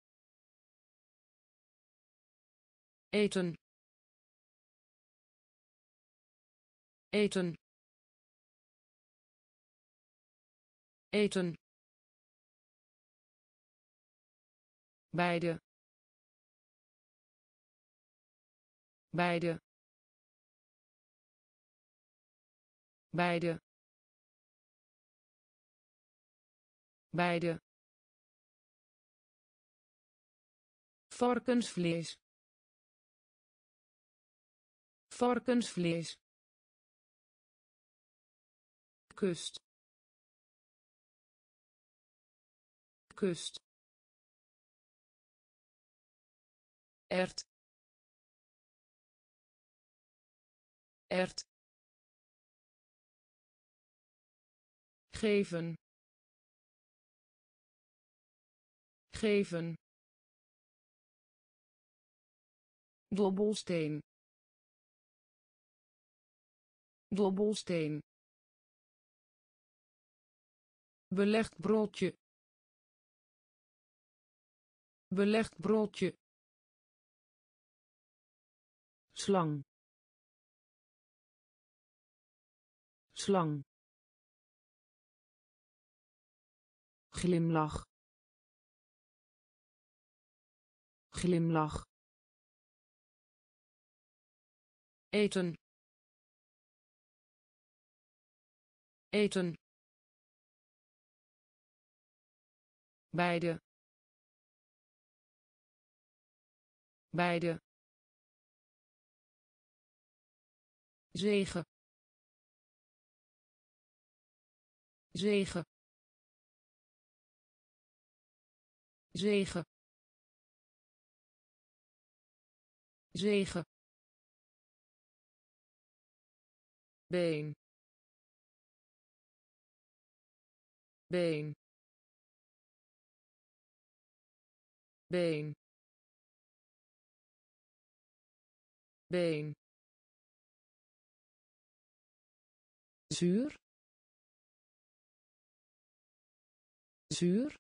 eten eten eten beide beide beide beide varkensvlees varkensvlees kust kust ert ert geven geven dobbelsteen dobbelsteen belegd broodje belegd broodje slang slang glimlach glimlach eten eten beide beide zegen zegen zegen zegen been been been been zuur zuur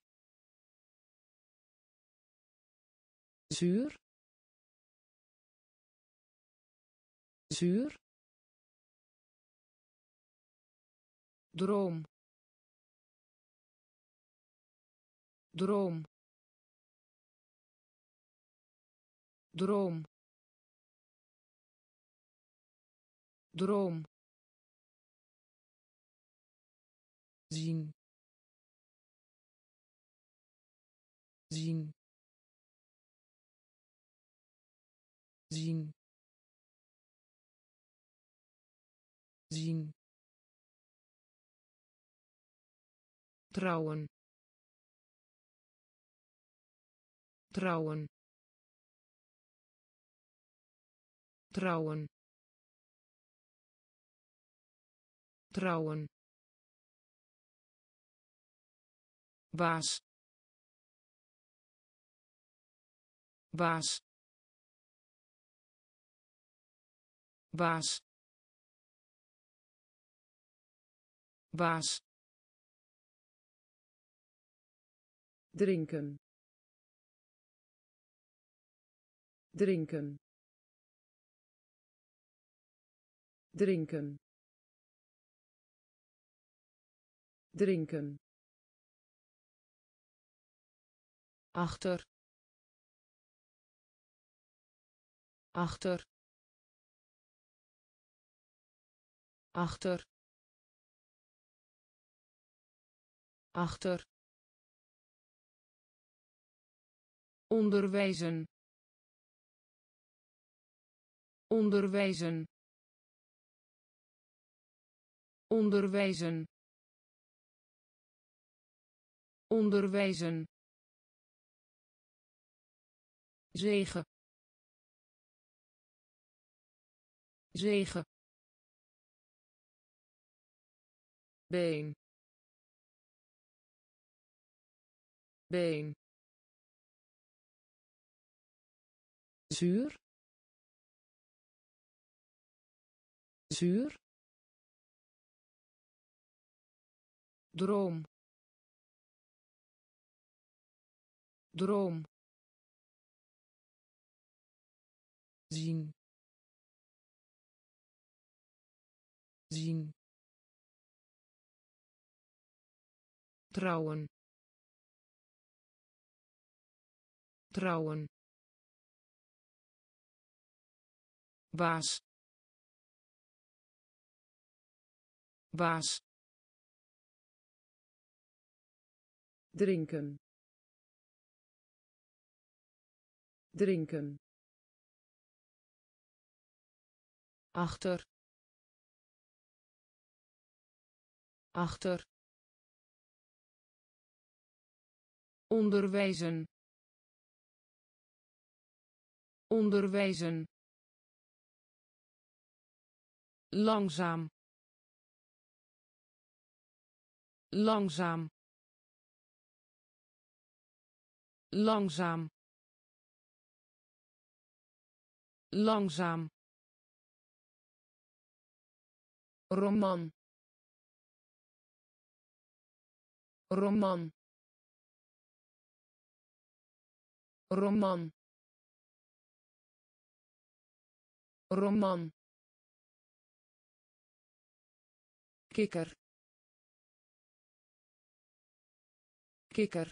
zuur zuur droom droom droom droom zien zien zien zien trouwen trouwen trouwen trouwen baas baas baas baas drinken drinken drinken drinken achter achter achter achter onderwijzen onderwijzen onderwijzen onderwijzen zegen zegen been been zuur zuur, droom, droom, zien, zien, trouwen, trouwen, baas, baas, drinken, drinken, achter, achter, onderwijzen, onderwijzen, langzaam, langzaam, langzaam, langzaam, roman, roman, roman, roman, kikker, kikker,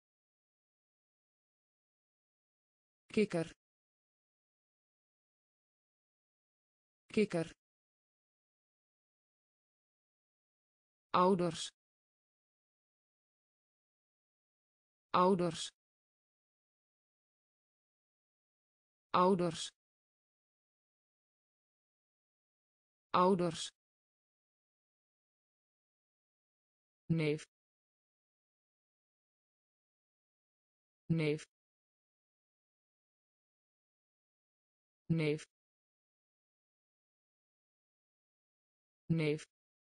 kikker, kikker, ouders, ouders, ouders, ouders, neef, neef, neef, neef,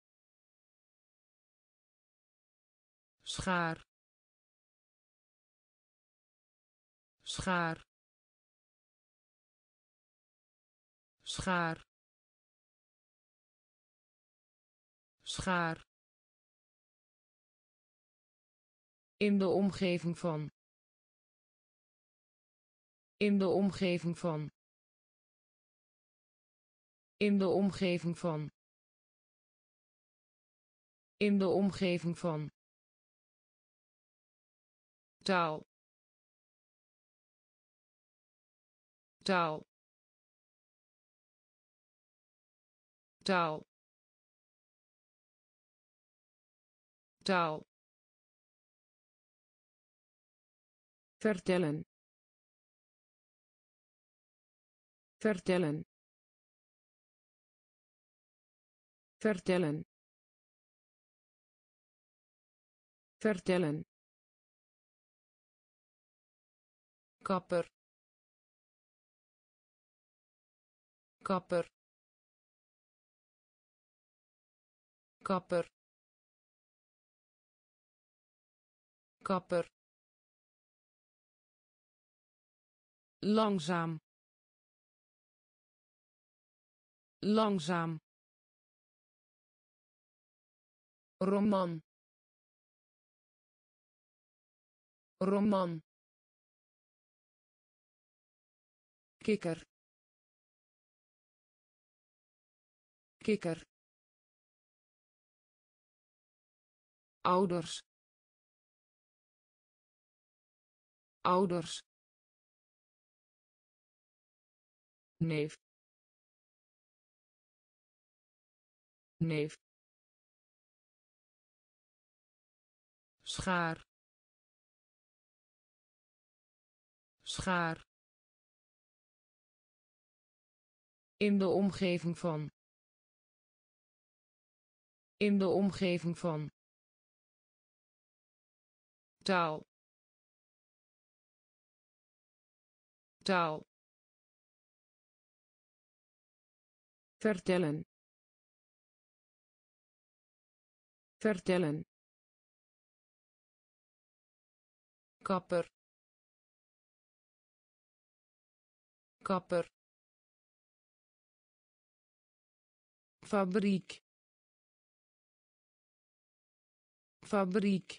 schaar, schaar, schaar, schaar, in de omgeving van, in de omgeving van, in de omgeving van, in de omgeving van, taal, taal, taal, taal, vertellen, vertellen, vertellen, vertellen, kapper, kapper, kapper, kapper, langzaam, langzaam, roman, roman, kikker, kikker, ouders, ouders, neef, neef, schaar, schaar, in de omgeving van, in de omgeving van, taal, taal, vertellen, vertellen, kapper, kapper, fabriek fabriek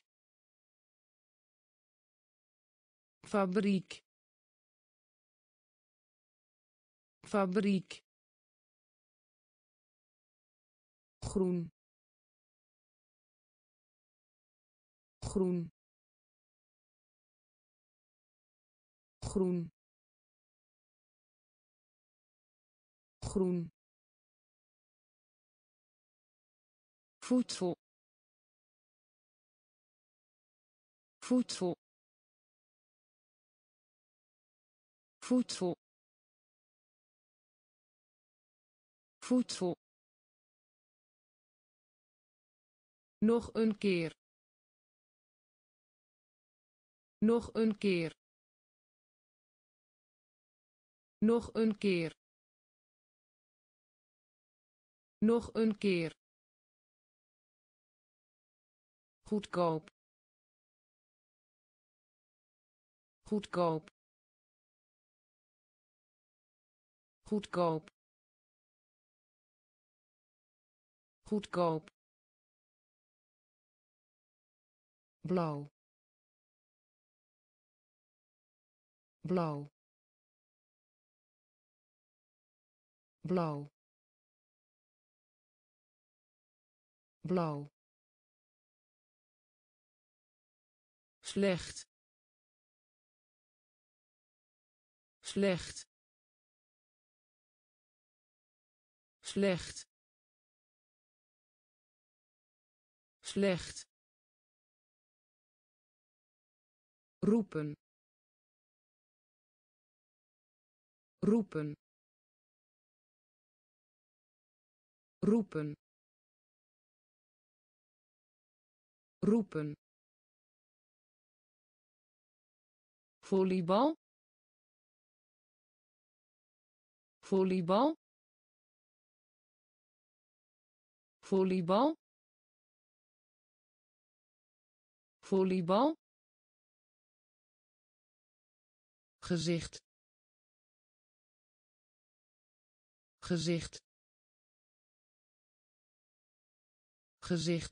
fabriek fabriek groen groen groen groen voedsel voedsel voedsel voedsel nog een keer nog een keer nog een keer nog een keer goedkoop goedkoop goedkoop goedkoop blauw blauw blauw blauw slecht slecht slecht slecht roepen roepen roepen roepen volleybal volleybal volleybal volleybal gezicht gezicht gezicht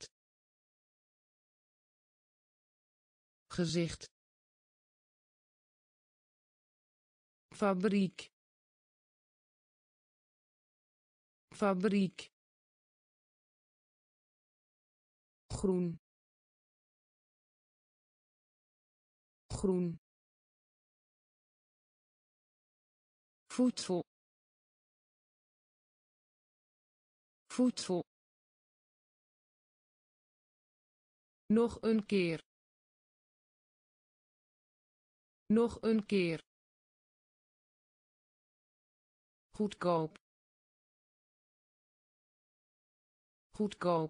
gezicht fabriek fabriek groen groen voedsel voedsel nog een keer nog een keer goedkoop goedkoop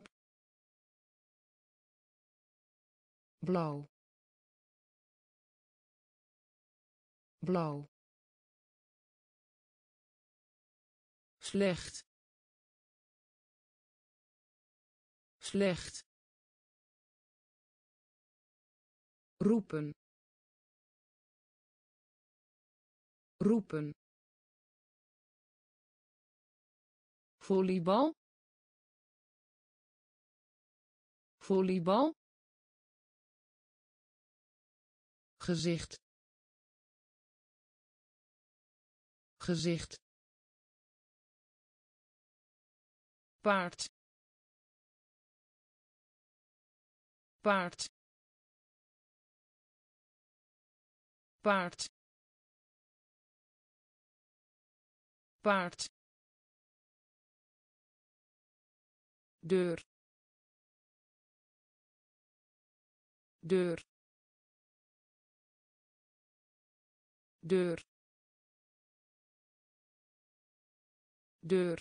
blauw blauw slecht slecht roepen roepen volleybal volleybal gezicht gezicht paard paard paard paard deur deur deur deur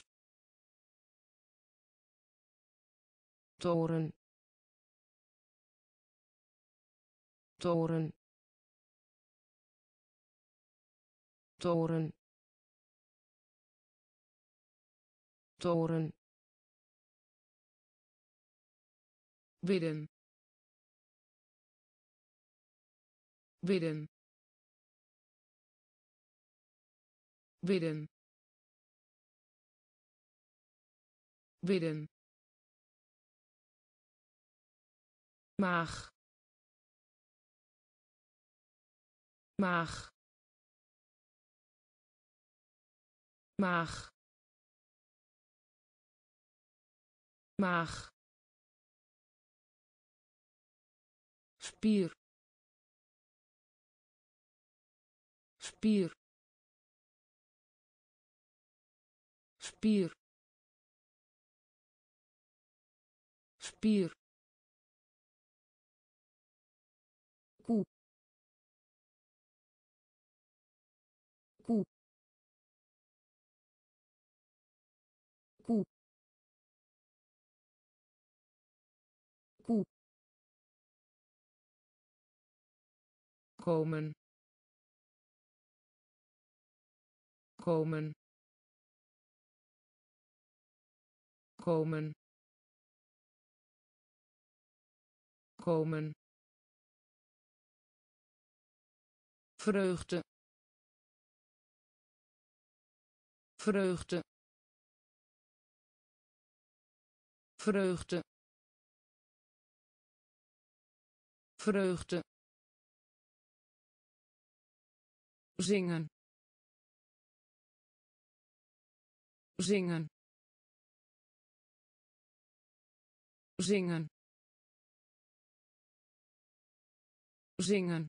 toren toren toren toren bidden bidden bidden bidden, maag, maag, maag, maag, spier, spier, spier, spier, koe, koe, koe, koe, komen, komen, komen, komen, vreugde, vreugde, vreugde, vreugde, zingen, zingen, zingen, zingen,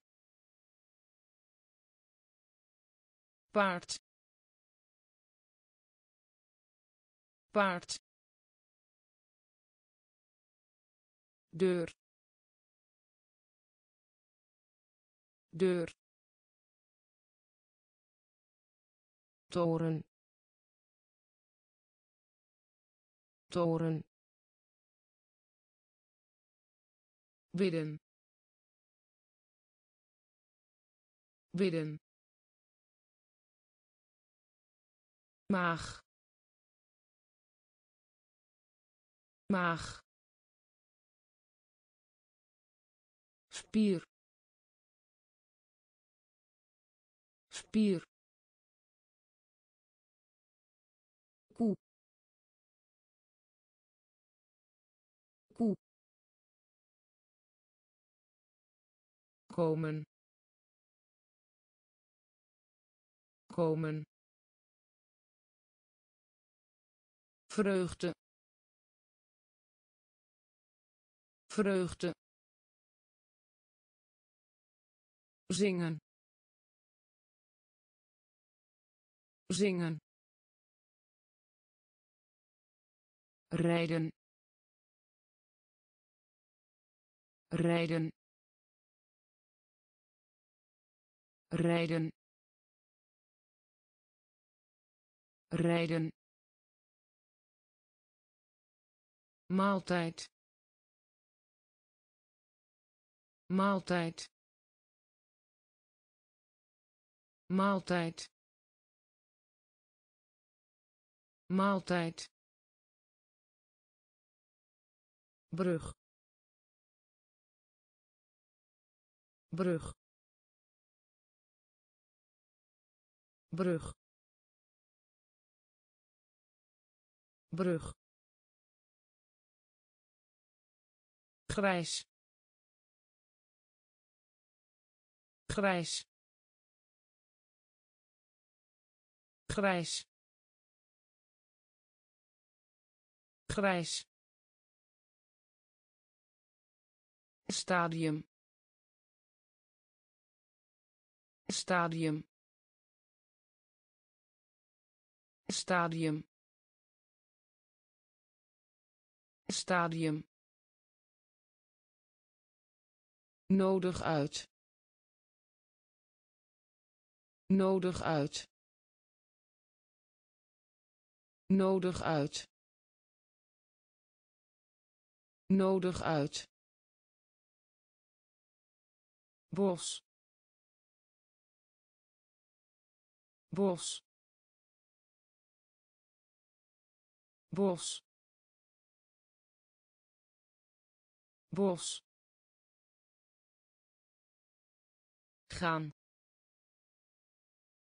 paard, paard, deur, deur, toren, toren, bidden, bidden, maag, maag, spier, spier, koe, koe, komen, komen, vreugde, vreugde, zingen, zingen, rijden, rijden, rijden, rijden, maaltijd, maaltijd, maaltijd, maaltijd, brug, brug, brug, brug, grijs, grijs, grijs, grijs, stadium, stadium, stadium, stadium, nodig uit, nodig uit, nodig uit, nodig uit, bos, bos, bos, bos, gaan,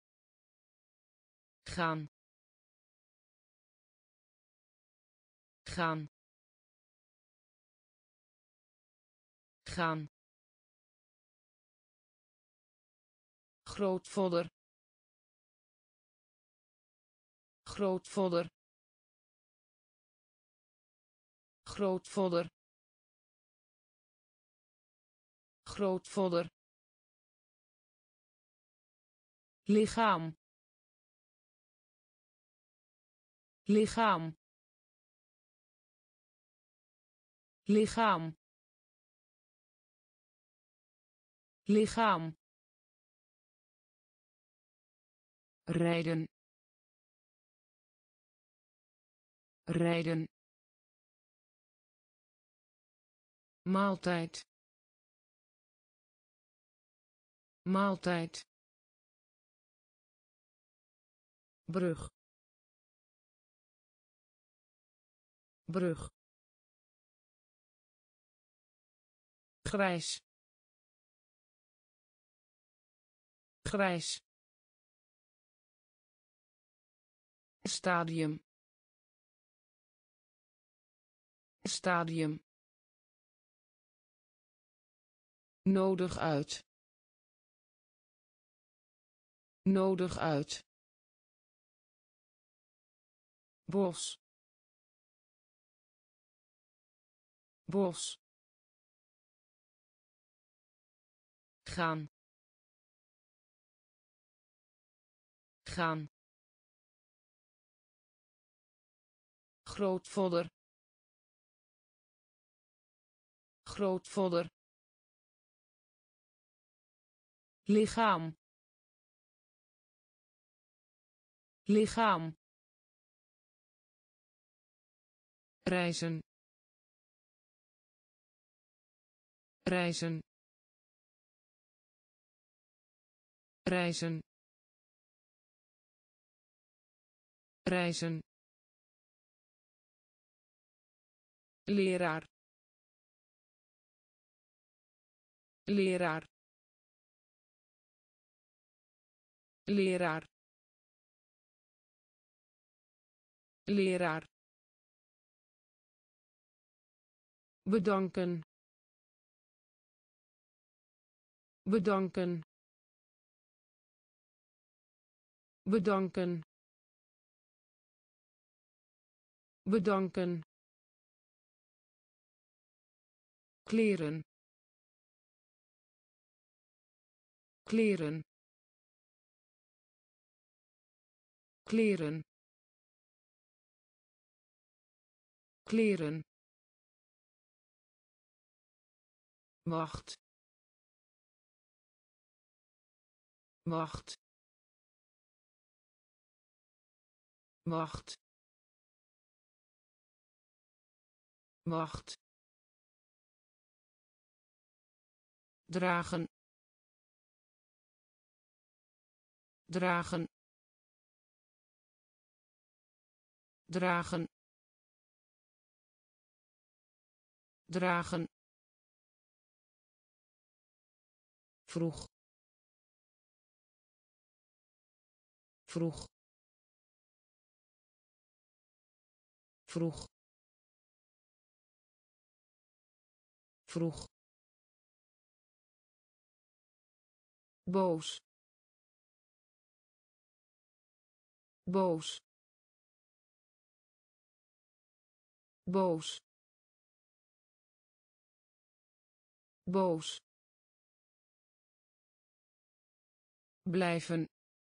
gaan, gaan gaan grootvader grootvader grootvader grootvader lichaam lichaam lichaam lichaam rijden rijden maaltijd maaltijd brug brug grijs grijs stadium stadium nodig uit nodig uit bos bos gaan gaan grootvader grootvader lichaam lichaam reizen reizen reizen reizen leraar leraar leraar leraar bedanken bedanken bedanken bedanken kleren kleren kleren kleren wacht wacht wacht wacht dragen dragen dragen dragen vroeg vroeg vroeg vroeg boos boos boos boos blijven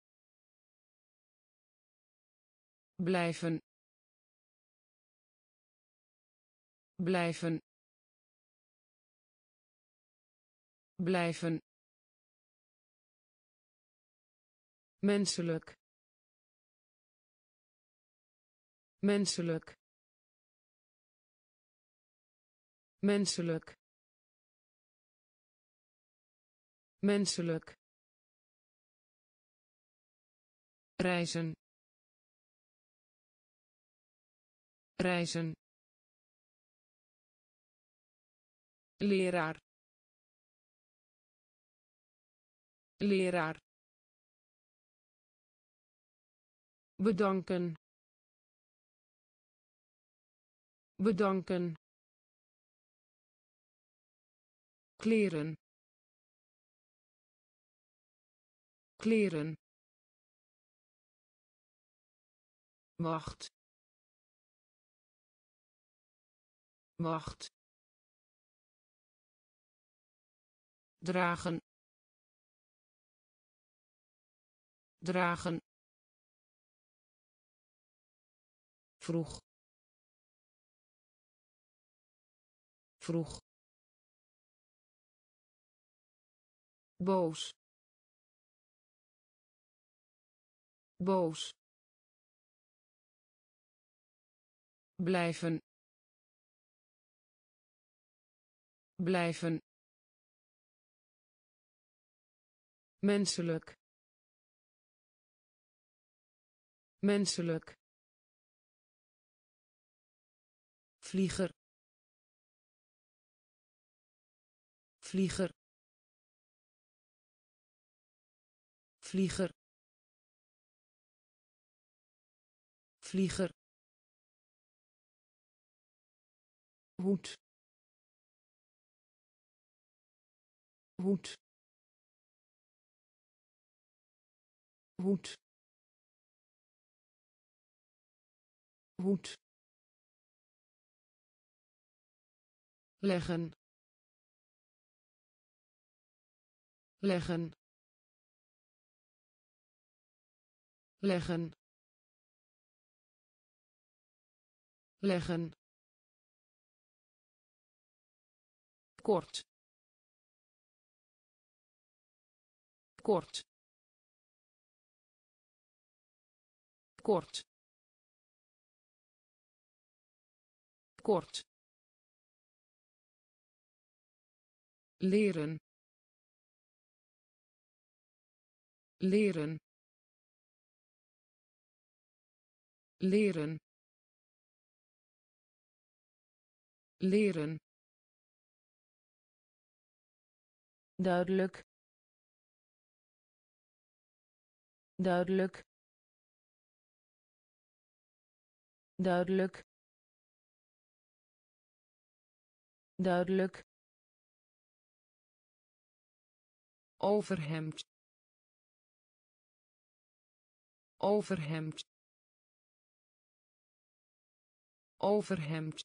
blijven blijven blijven menselijk menselijk menselijk menselijk reizen reizen leraar leraar bedanken bedanken, kleren, kleren, wacht, wacht, dragen, dragen, vroeg, vroeg, boos, boos, blijven, blijven, menselijk, menselijk, vlieger, vlieger, vlieger, vlieger, hoed, hoed, hoed, hoed, leggen, leggen, leggen, leggen, kort, kort, kort, kort, leren, leren, leren, leren, duidelijk, duidelijk, duidelijk, duidelijk, overhemd, overhemd, overhemd,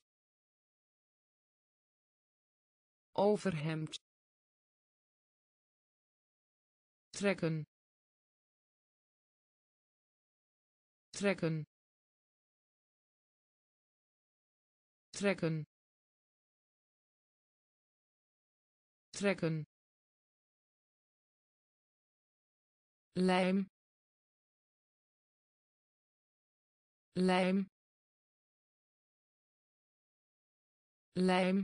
overhemd, trekken, trekken, trekken, trekken, lijm, lijm, lijm,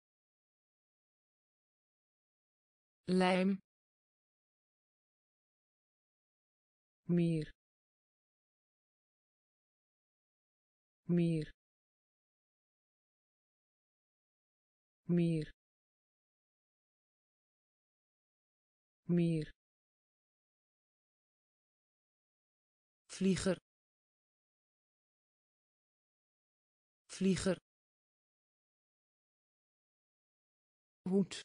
lijm, meer, meer, meer, meer, vlieger, vlieger, hoed,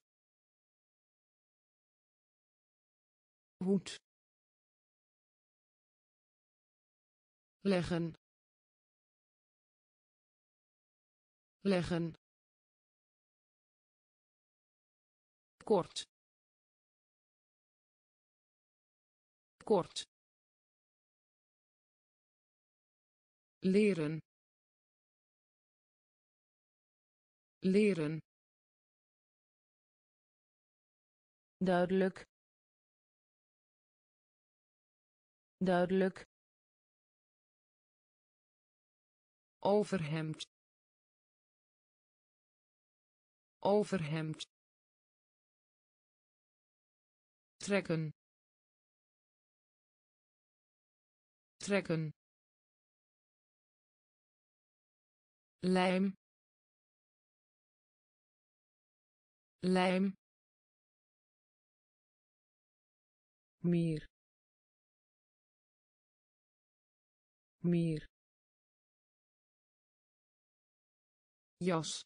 hoed, leggen, leggen, kort, kort, leren, leren, duidelijk, duidelijk, overhemd, overhemd, trekken, trekken, lijm, lijm, meer, meer, jas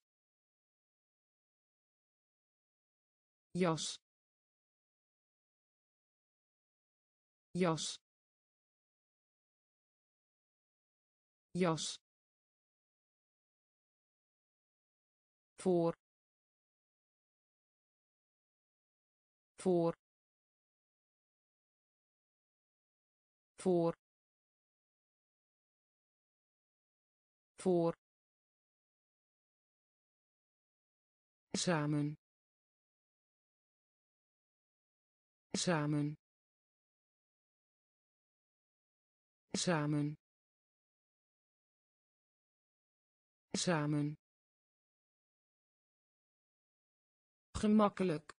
jas jas jas voor voor voor voor samen samen samen samen gemakkelijk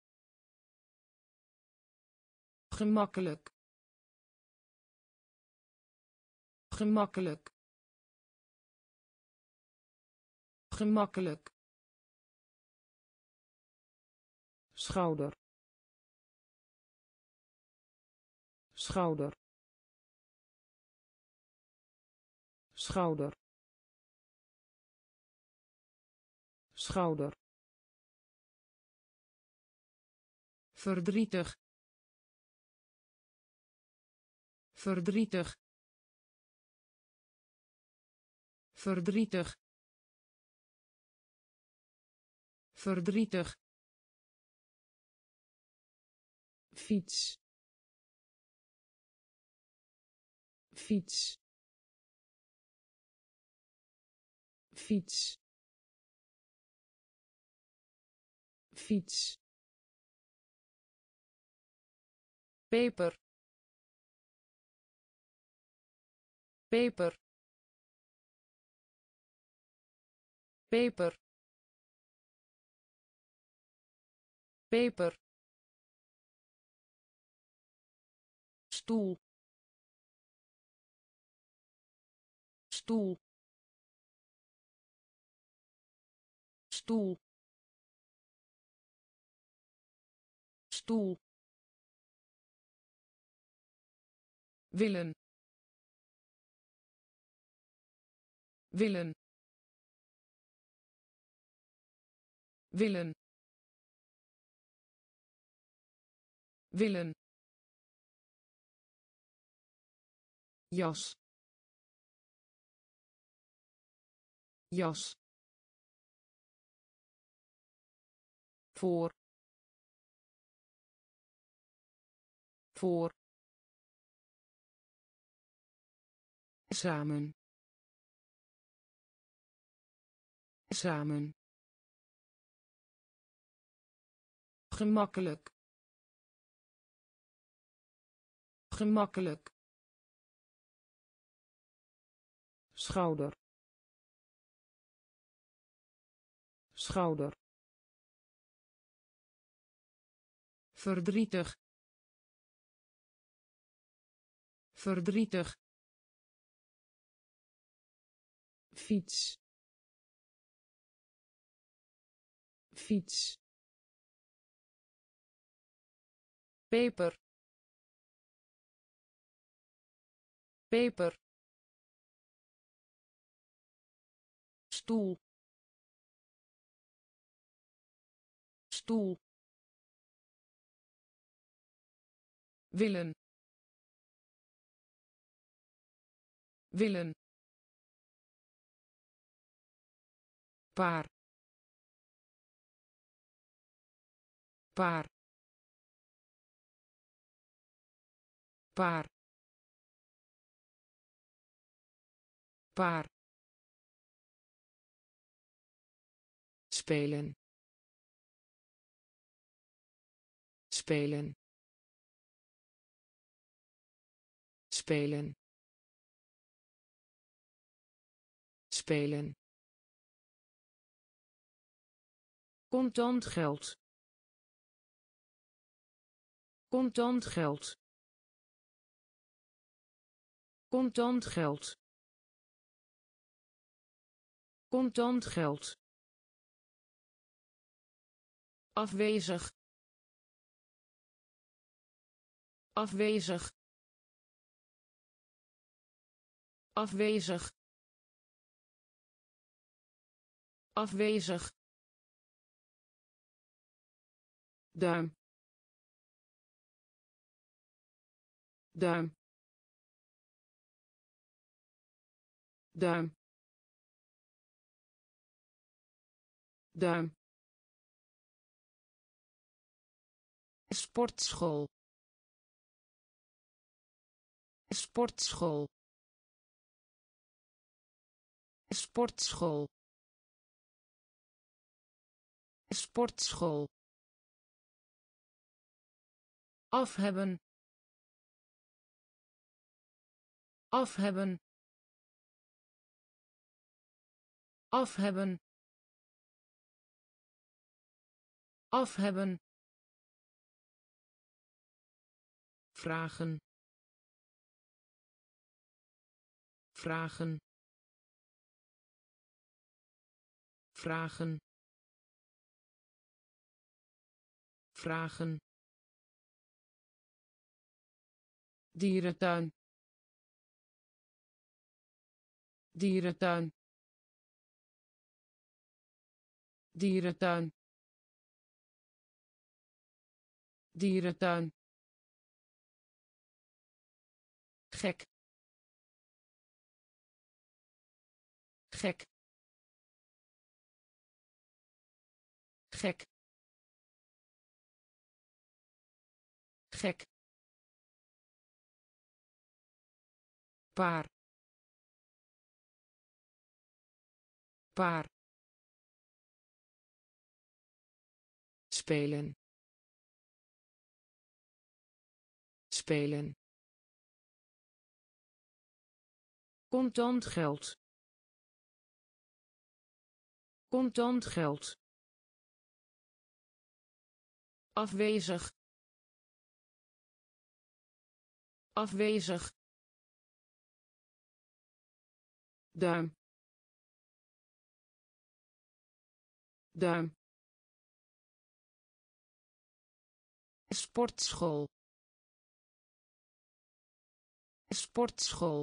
gemakkelijk gemakkelijk gemakkelijk schouder schouder schouder schouder verdrietig verdrietig verdrietig verdrietig fiets fiets fiets fiets peper peper peper peper stoel stoel stoel stoel willen willen willen willen jas jas voor voor samen samen gemakkelijk gemakkelijk schouder schouder verdrietig verdrietig fiets fiets peper peper stoel stoel willen willen paar paar paar paar spelen spelen spelen spelen contant geld contant geld contant geld contant geld afwezig afwezig afwezig afwezig, duim, duim, duim, duim, sportschool, sportschool, sportschool, sportschool, af hebben, af hebben, af hebben, af hebben, vragen, vragen, vragen, vragen, dierentuin, dierentuin, dierentuin, dierentuin, gek, gek, gek, gek, paar, paar, spelen, spelen, contant geld, contant geld, afwezig, afwezig, duim, duim, sportschool, sportschool,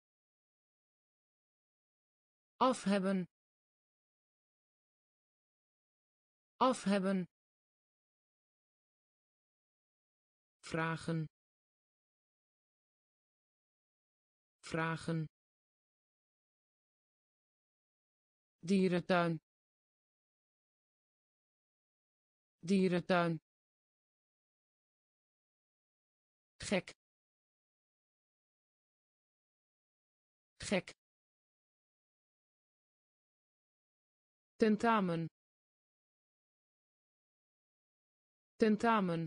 af hebben, af hebben, vragen, vragen, dierentuin, dierentuin, gek, gek, tentamen, tentamen,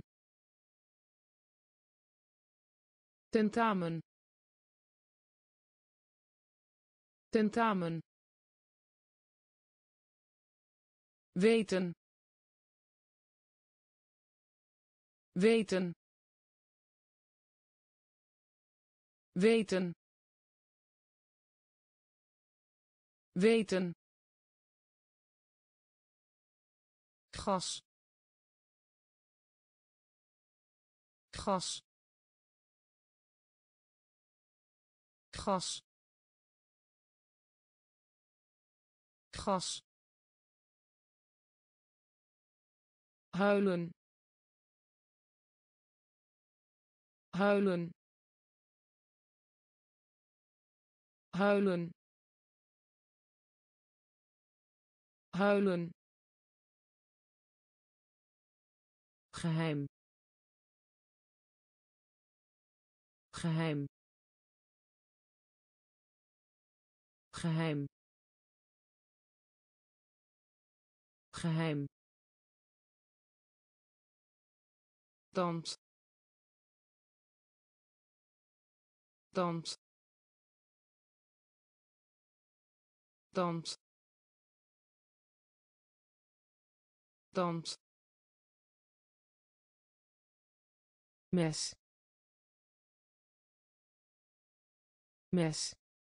tentamen, tentamen, weten, weten, weten, weten, gas, gas, gas, gas, huilen, huilen, huilen, huilen, geheim, geheim, geheim, geheim, tand, tand, tand, tand, mes, mes,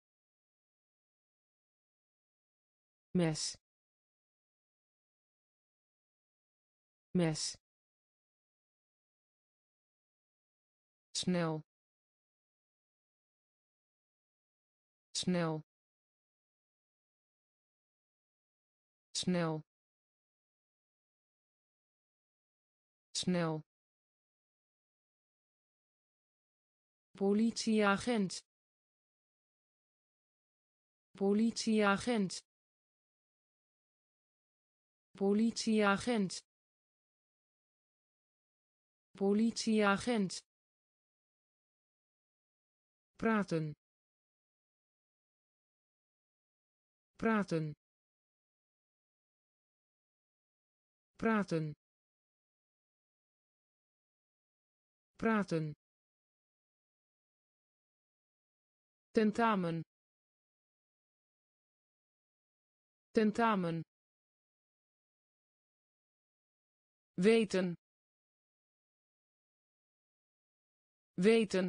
mes, mes, snel, snel, snel snel politieagent politieagent politieagent politieagent praten praten praten praten tentamen tentamen weten weten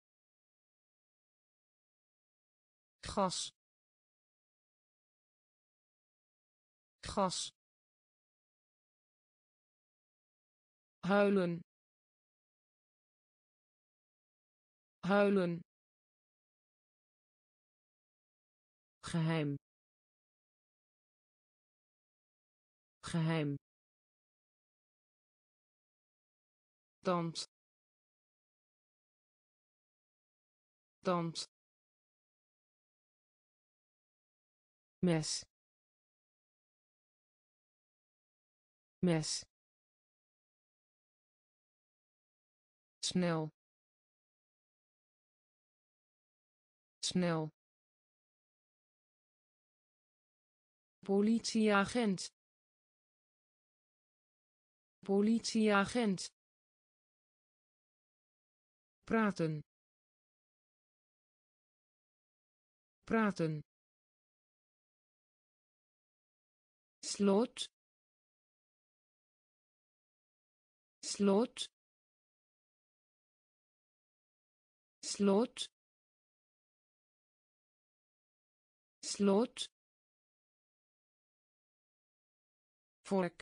gas gas huilen huilen geheim geheim tand tand mes mes snel snel politieagent politieagent praten praten slot slot slot slot vork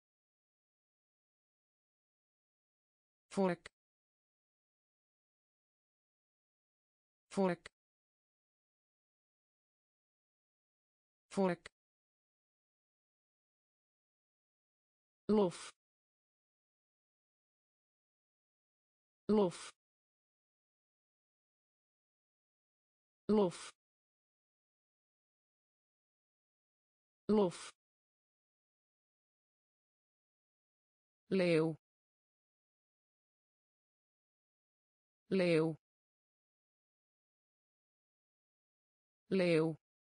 vork vork vork lof lof lof lof leeuw leeuw leeuw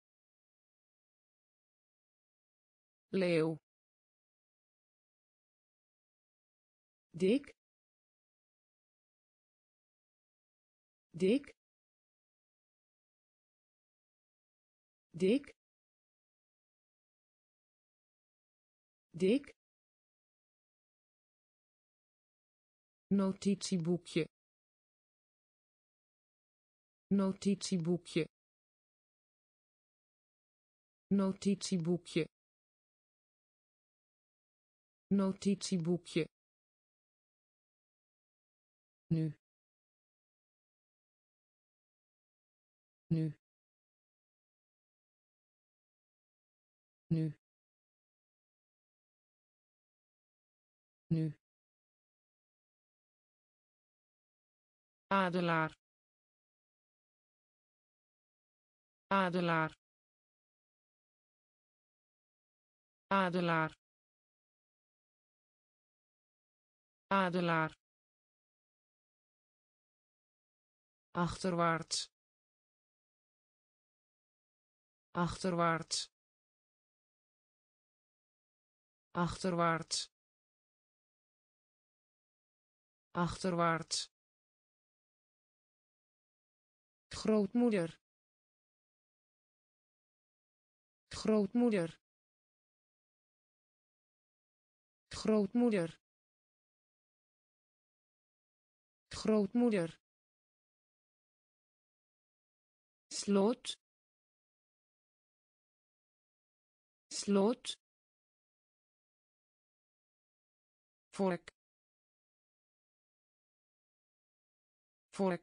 leeuw dik dik dik dik notitieboekje notitieboekje notitieboekje notitieboekje nu nu nu nu adelaar adelaar adelaar adelaar achterwaarts achterwaarts achterwaarts achterwaarts grootmoeder grootmoeder grootmoeder grootmoeder slot slot vork vork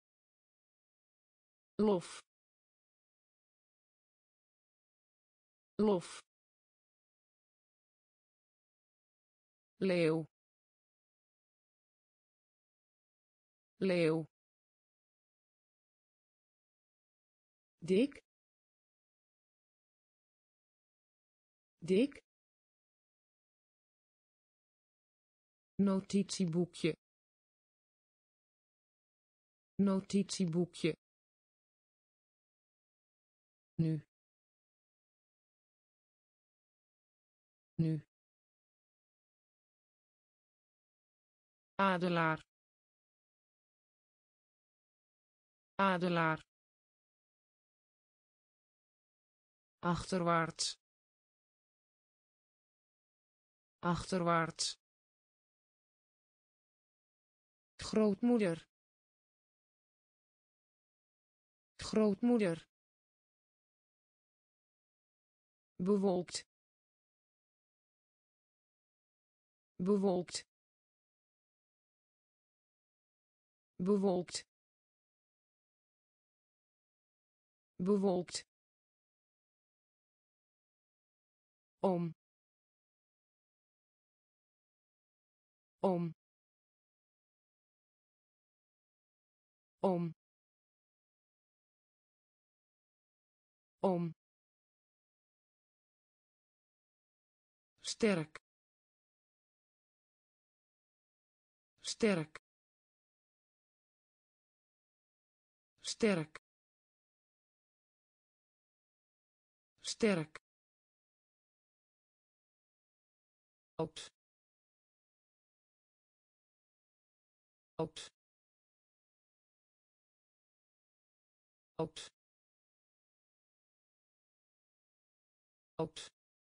lof lof, leeuw, leeuw, dik, dik, notitieboekje, notitieboekje, nu, nu, adelaar, adelaar, achterwaarts, achterwaarts, grootmoeder, grootmoeder, bewolkt, bewolkt, bewolkt, bewolkt, om, om, om, om, sterk, sterk, sterk, sterk, oud, oud, oud, oud,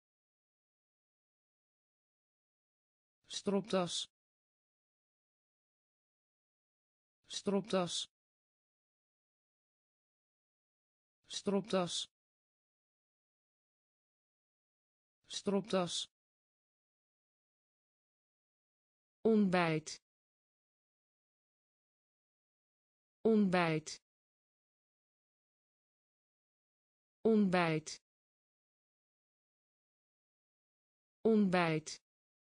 stropdas, stropdas, stropdas, stropdas, ontbijt, ontbijt, ontbijt, ontbijt,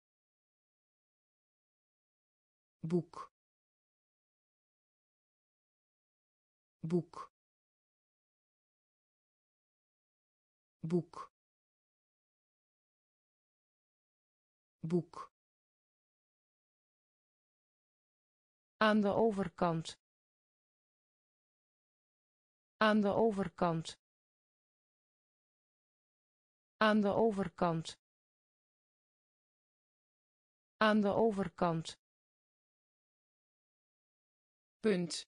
boek, boek, boek, boek, aan de overkant, aan de overkant, aan de overkant, aan de overkant, punt,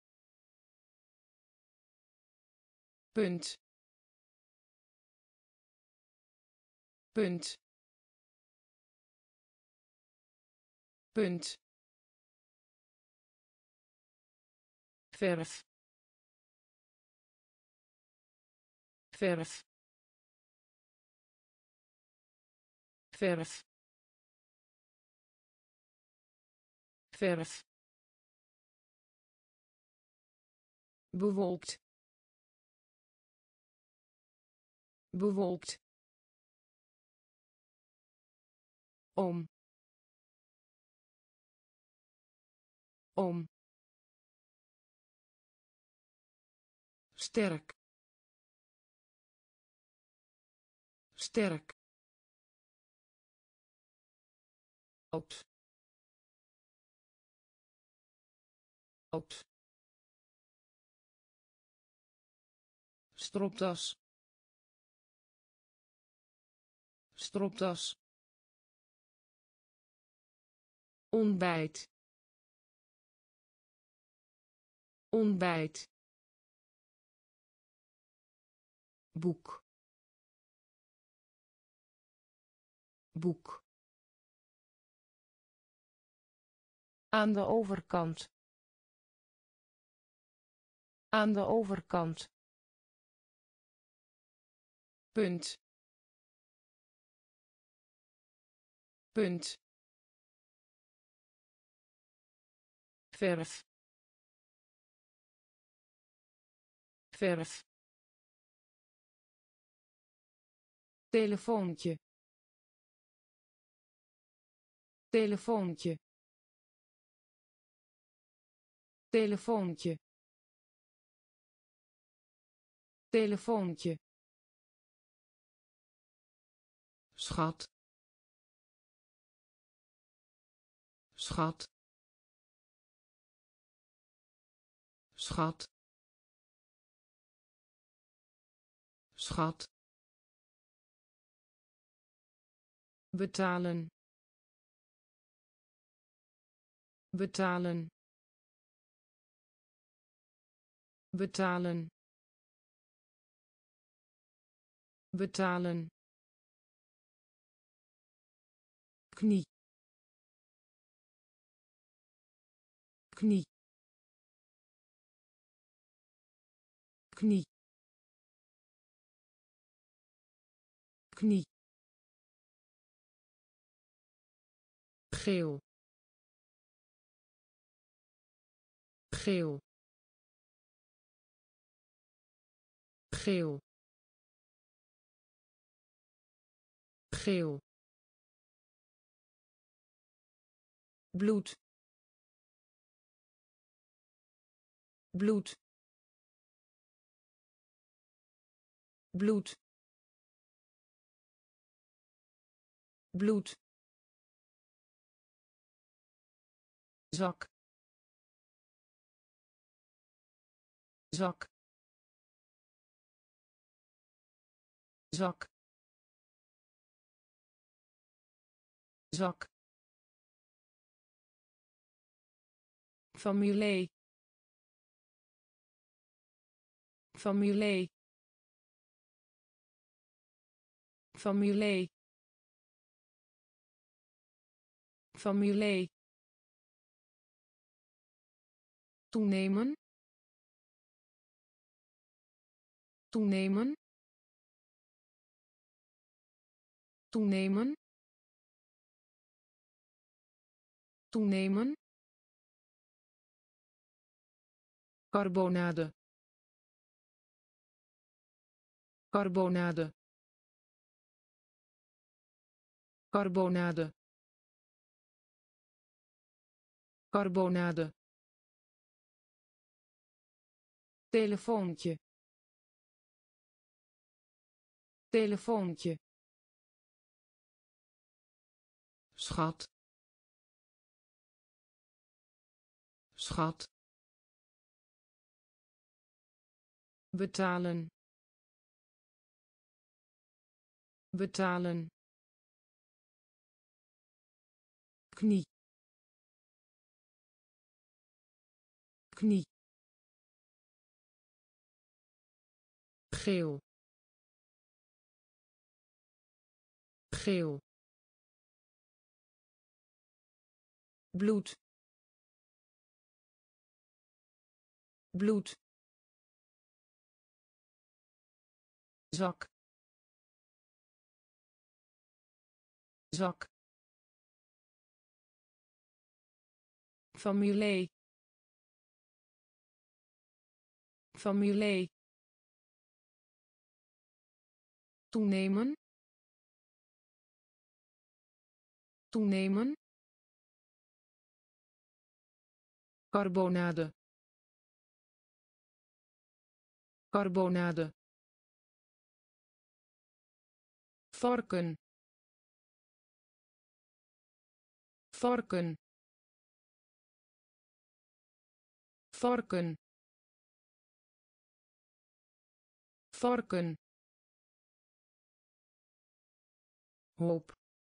punt, punt, punt, verf, verf, verf, verf, bewolkt, bewolkt, om, om, sterk, sterk, oud, oud, stropdas, stropdas, ontbijt, ontbijt, boek, boek, aan de overkant, aan de overkant, punt, punt, verf, verf, telefoontje telefoontje telefoontje telefoontje schat schat schat schat betalen betalen betalen betalen knie knie knie knie geel geel geel geel bloed bloed bloed bloed zak zak zak zak familie familie familie familie toenemen toenemen toenemen toenemen carbonade carbonade carbonade carbonade telefoontje telefoontje schat schat betalen betalen knie knie geel geel bloed bloed zak zak familie familie toenemen toenemen carbonade carbonade varken varken varken varken hoop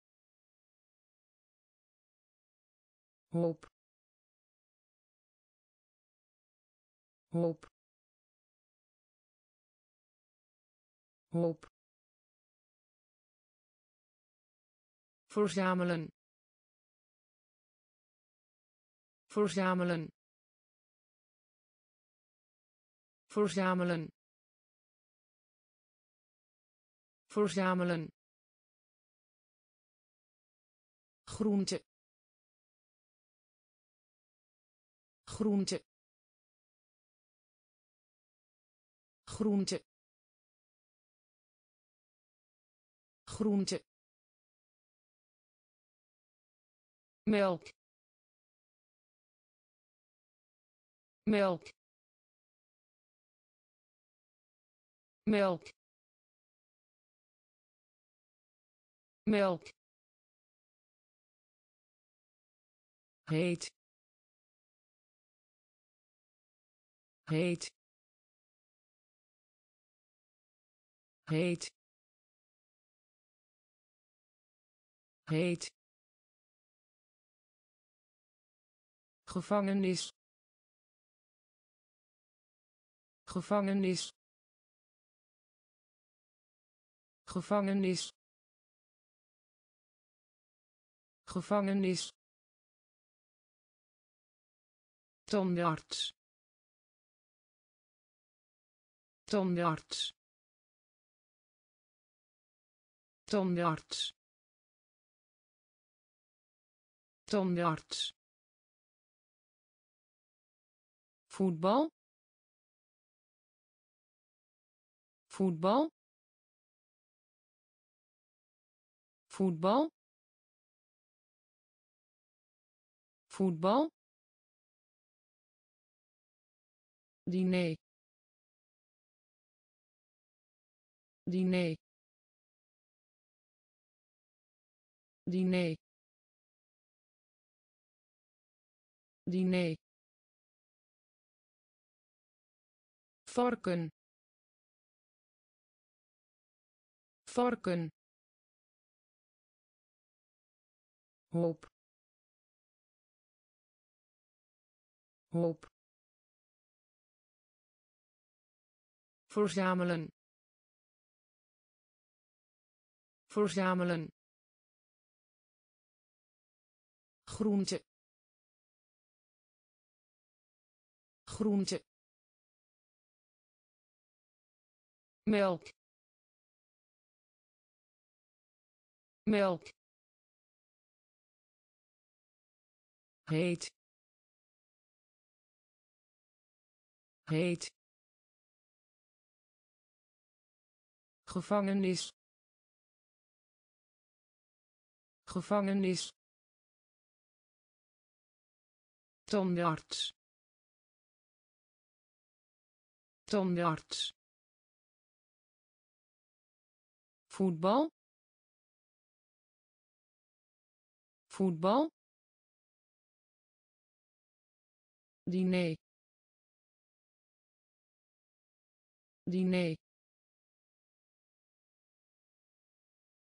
hoop hoop hoop verzamelen verzamelen verzamelen verzamelen groente groente groente groente, melk, melk, melk, melk, heet, heet, heet, heet, gevangenis, gevangenis, gevangenis, gevangenis, tandarts, tandarts, tandarts, tandarts, voetbal, voetbal, voetbal, voetbal, diner, diner, diner, diner, varken, varken, hoop, hoop, verzamelen, verzamelen, groente, groente, melk, melk, heet, heet, gevangenis, gevangenis, tandarts, tandarts, voetbal, voetbal, diner, diner,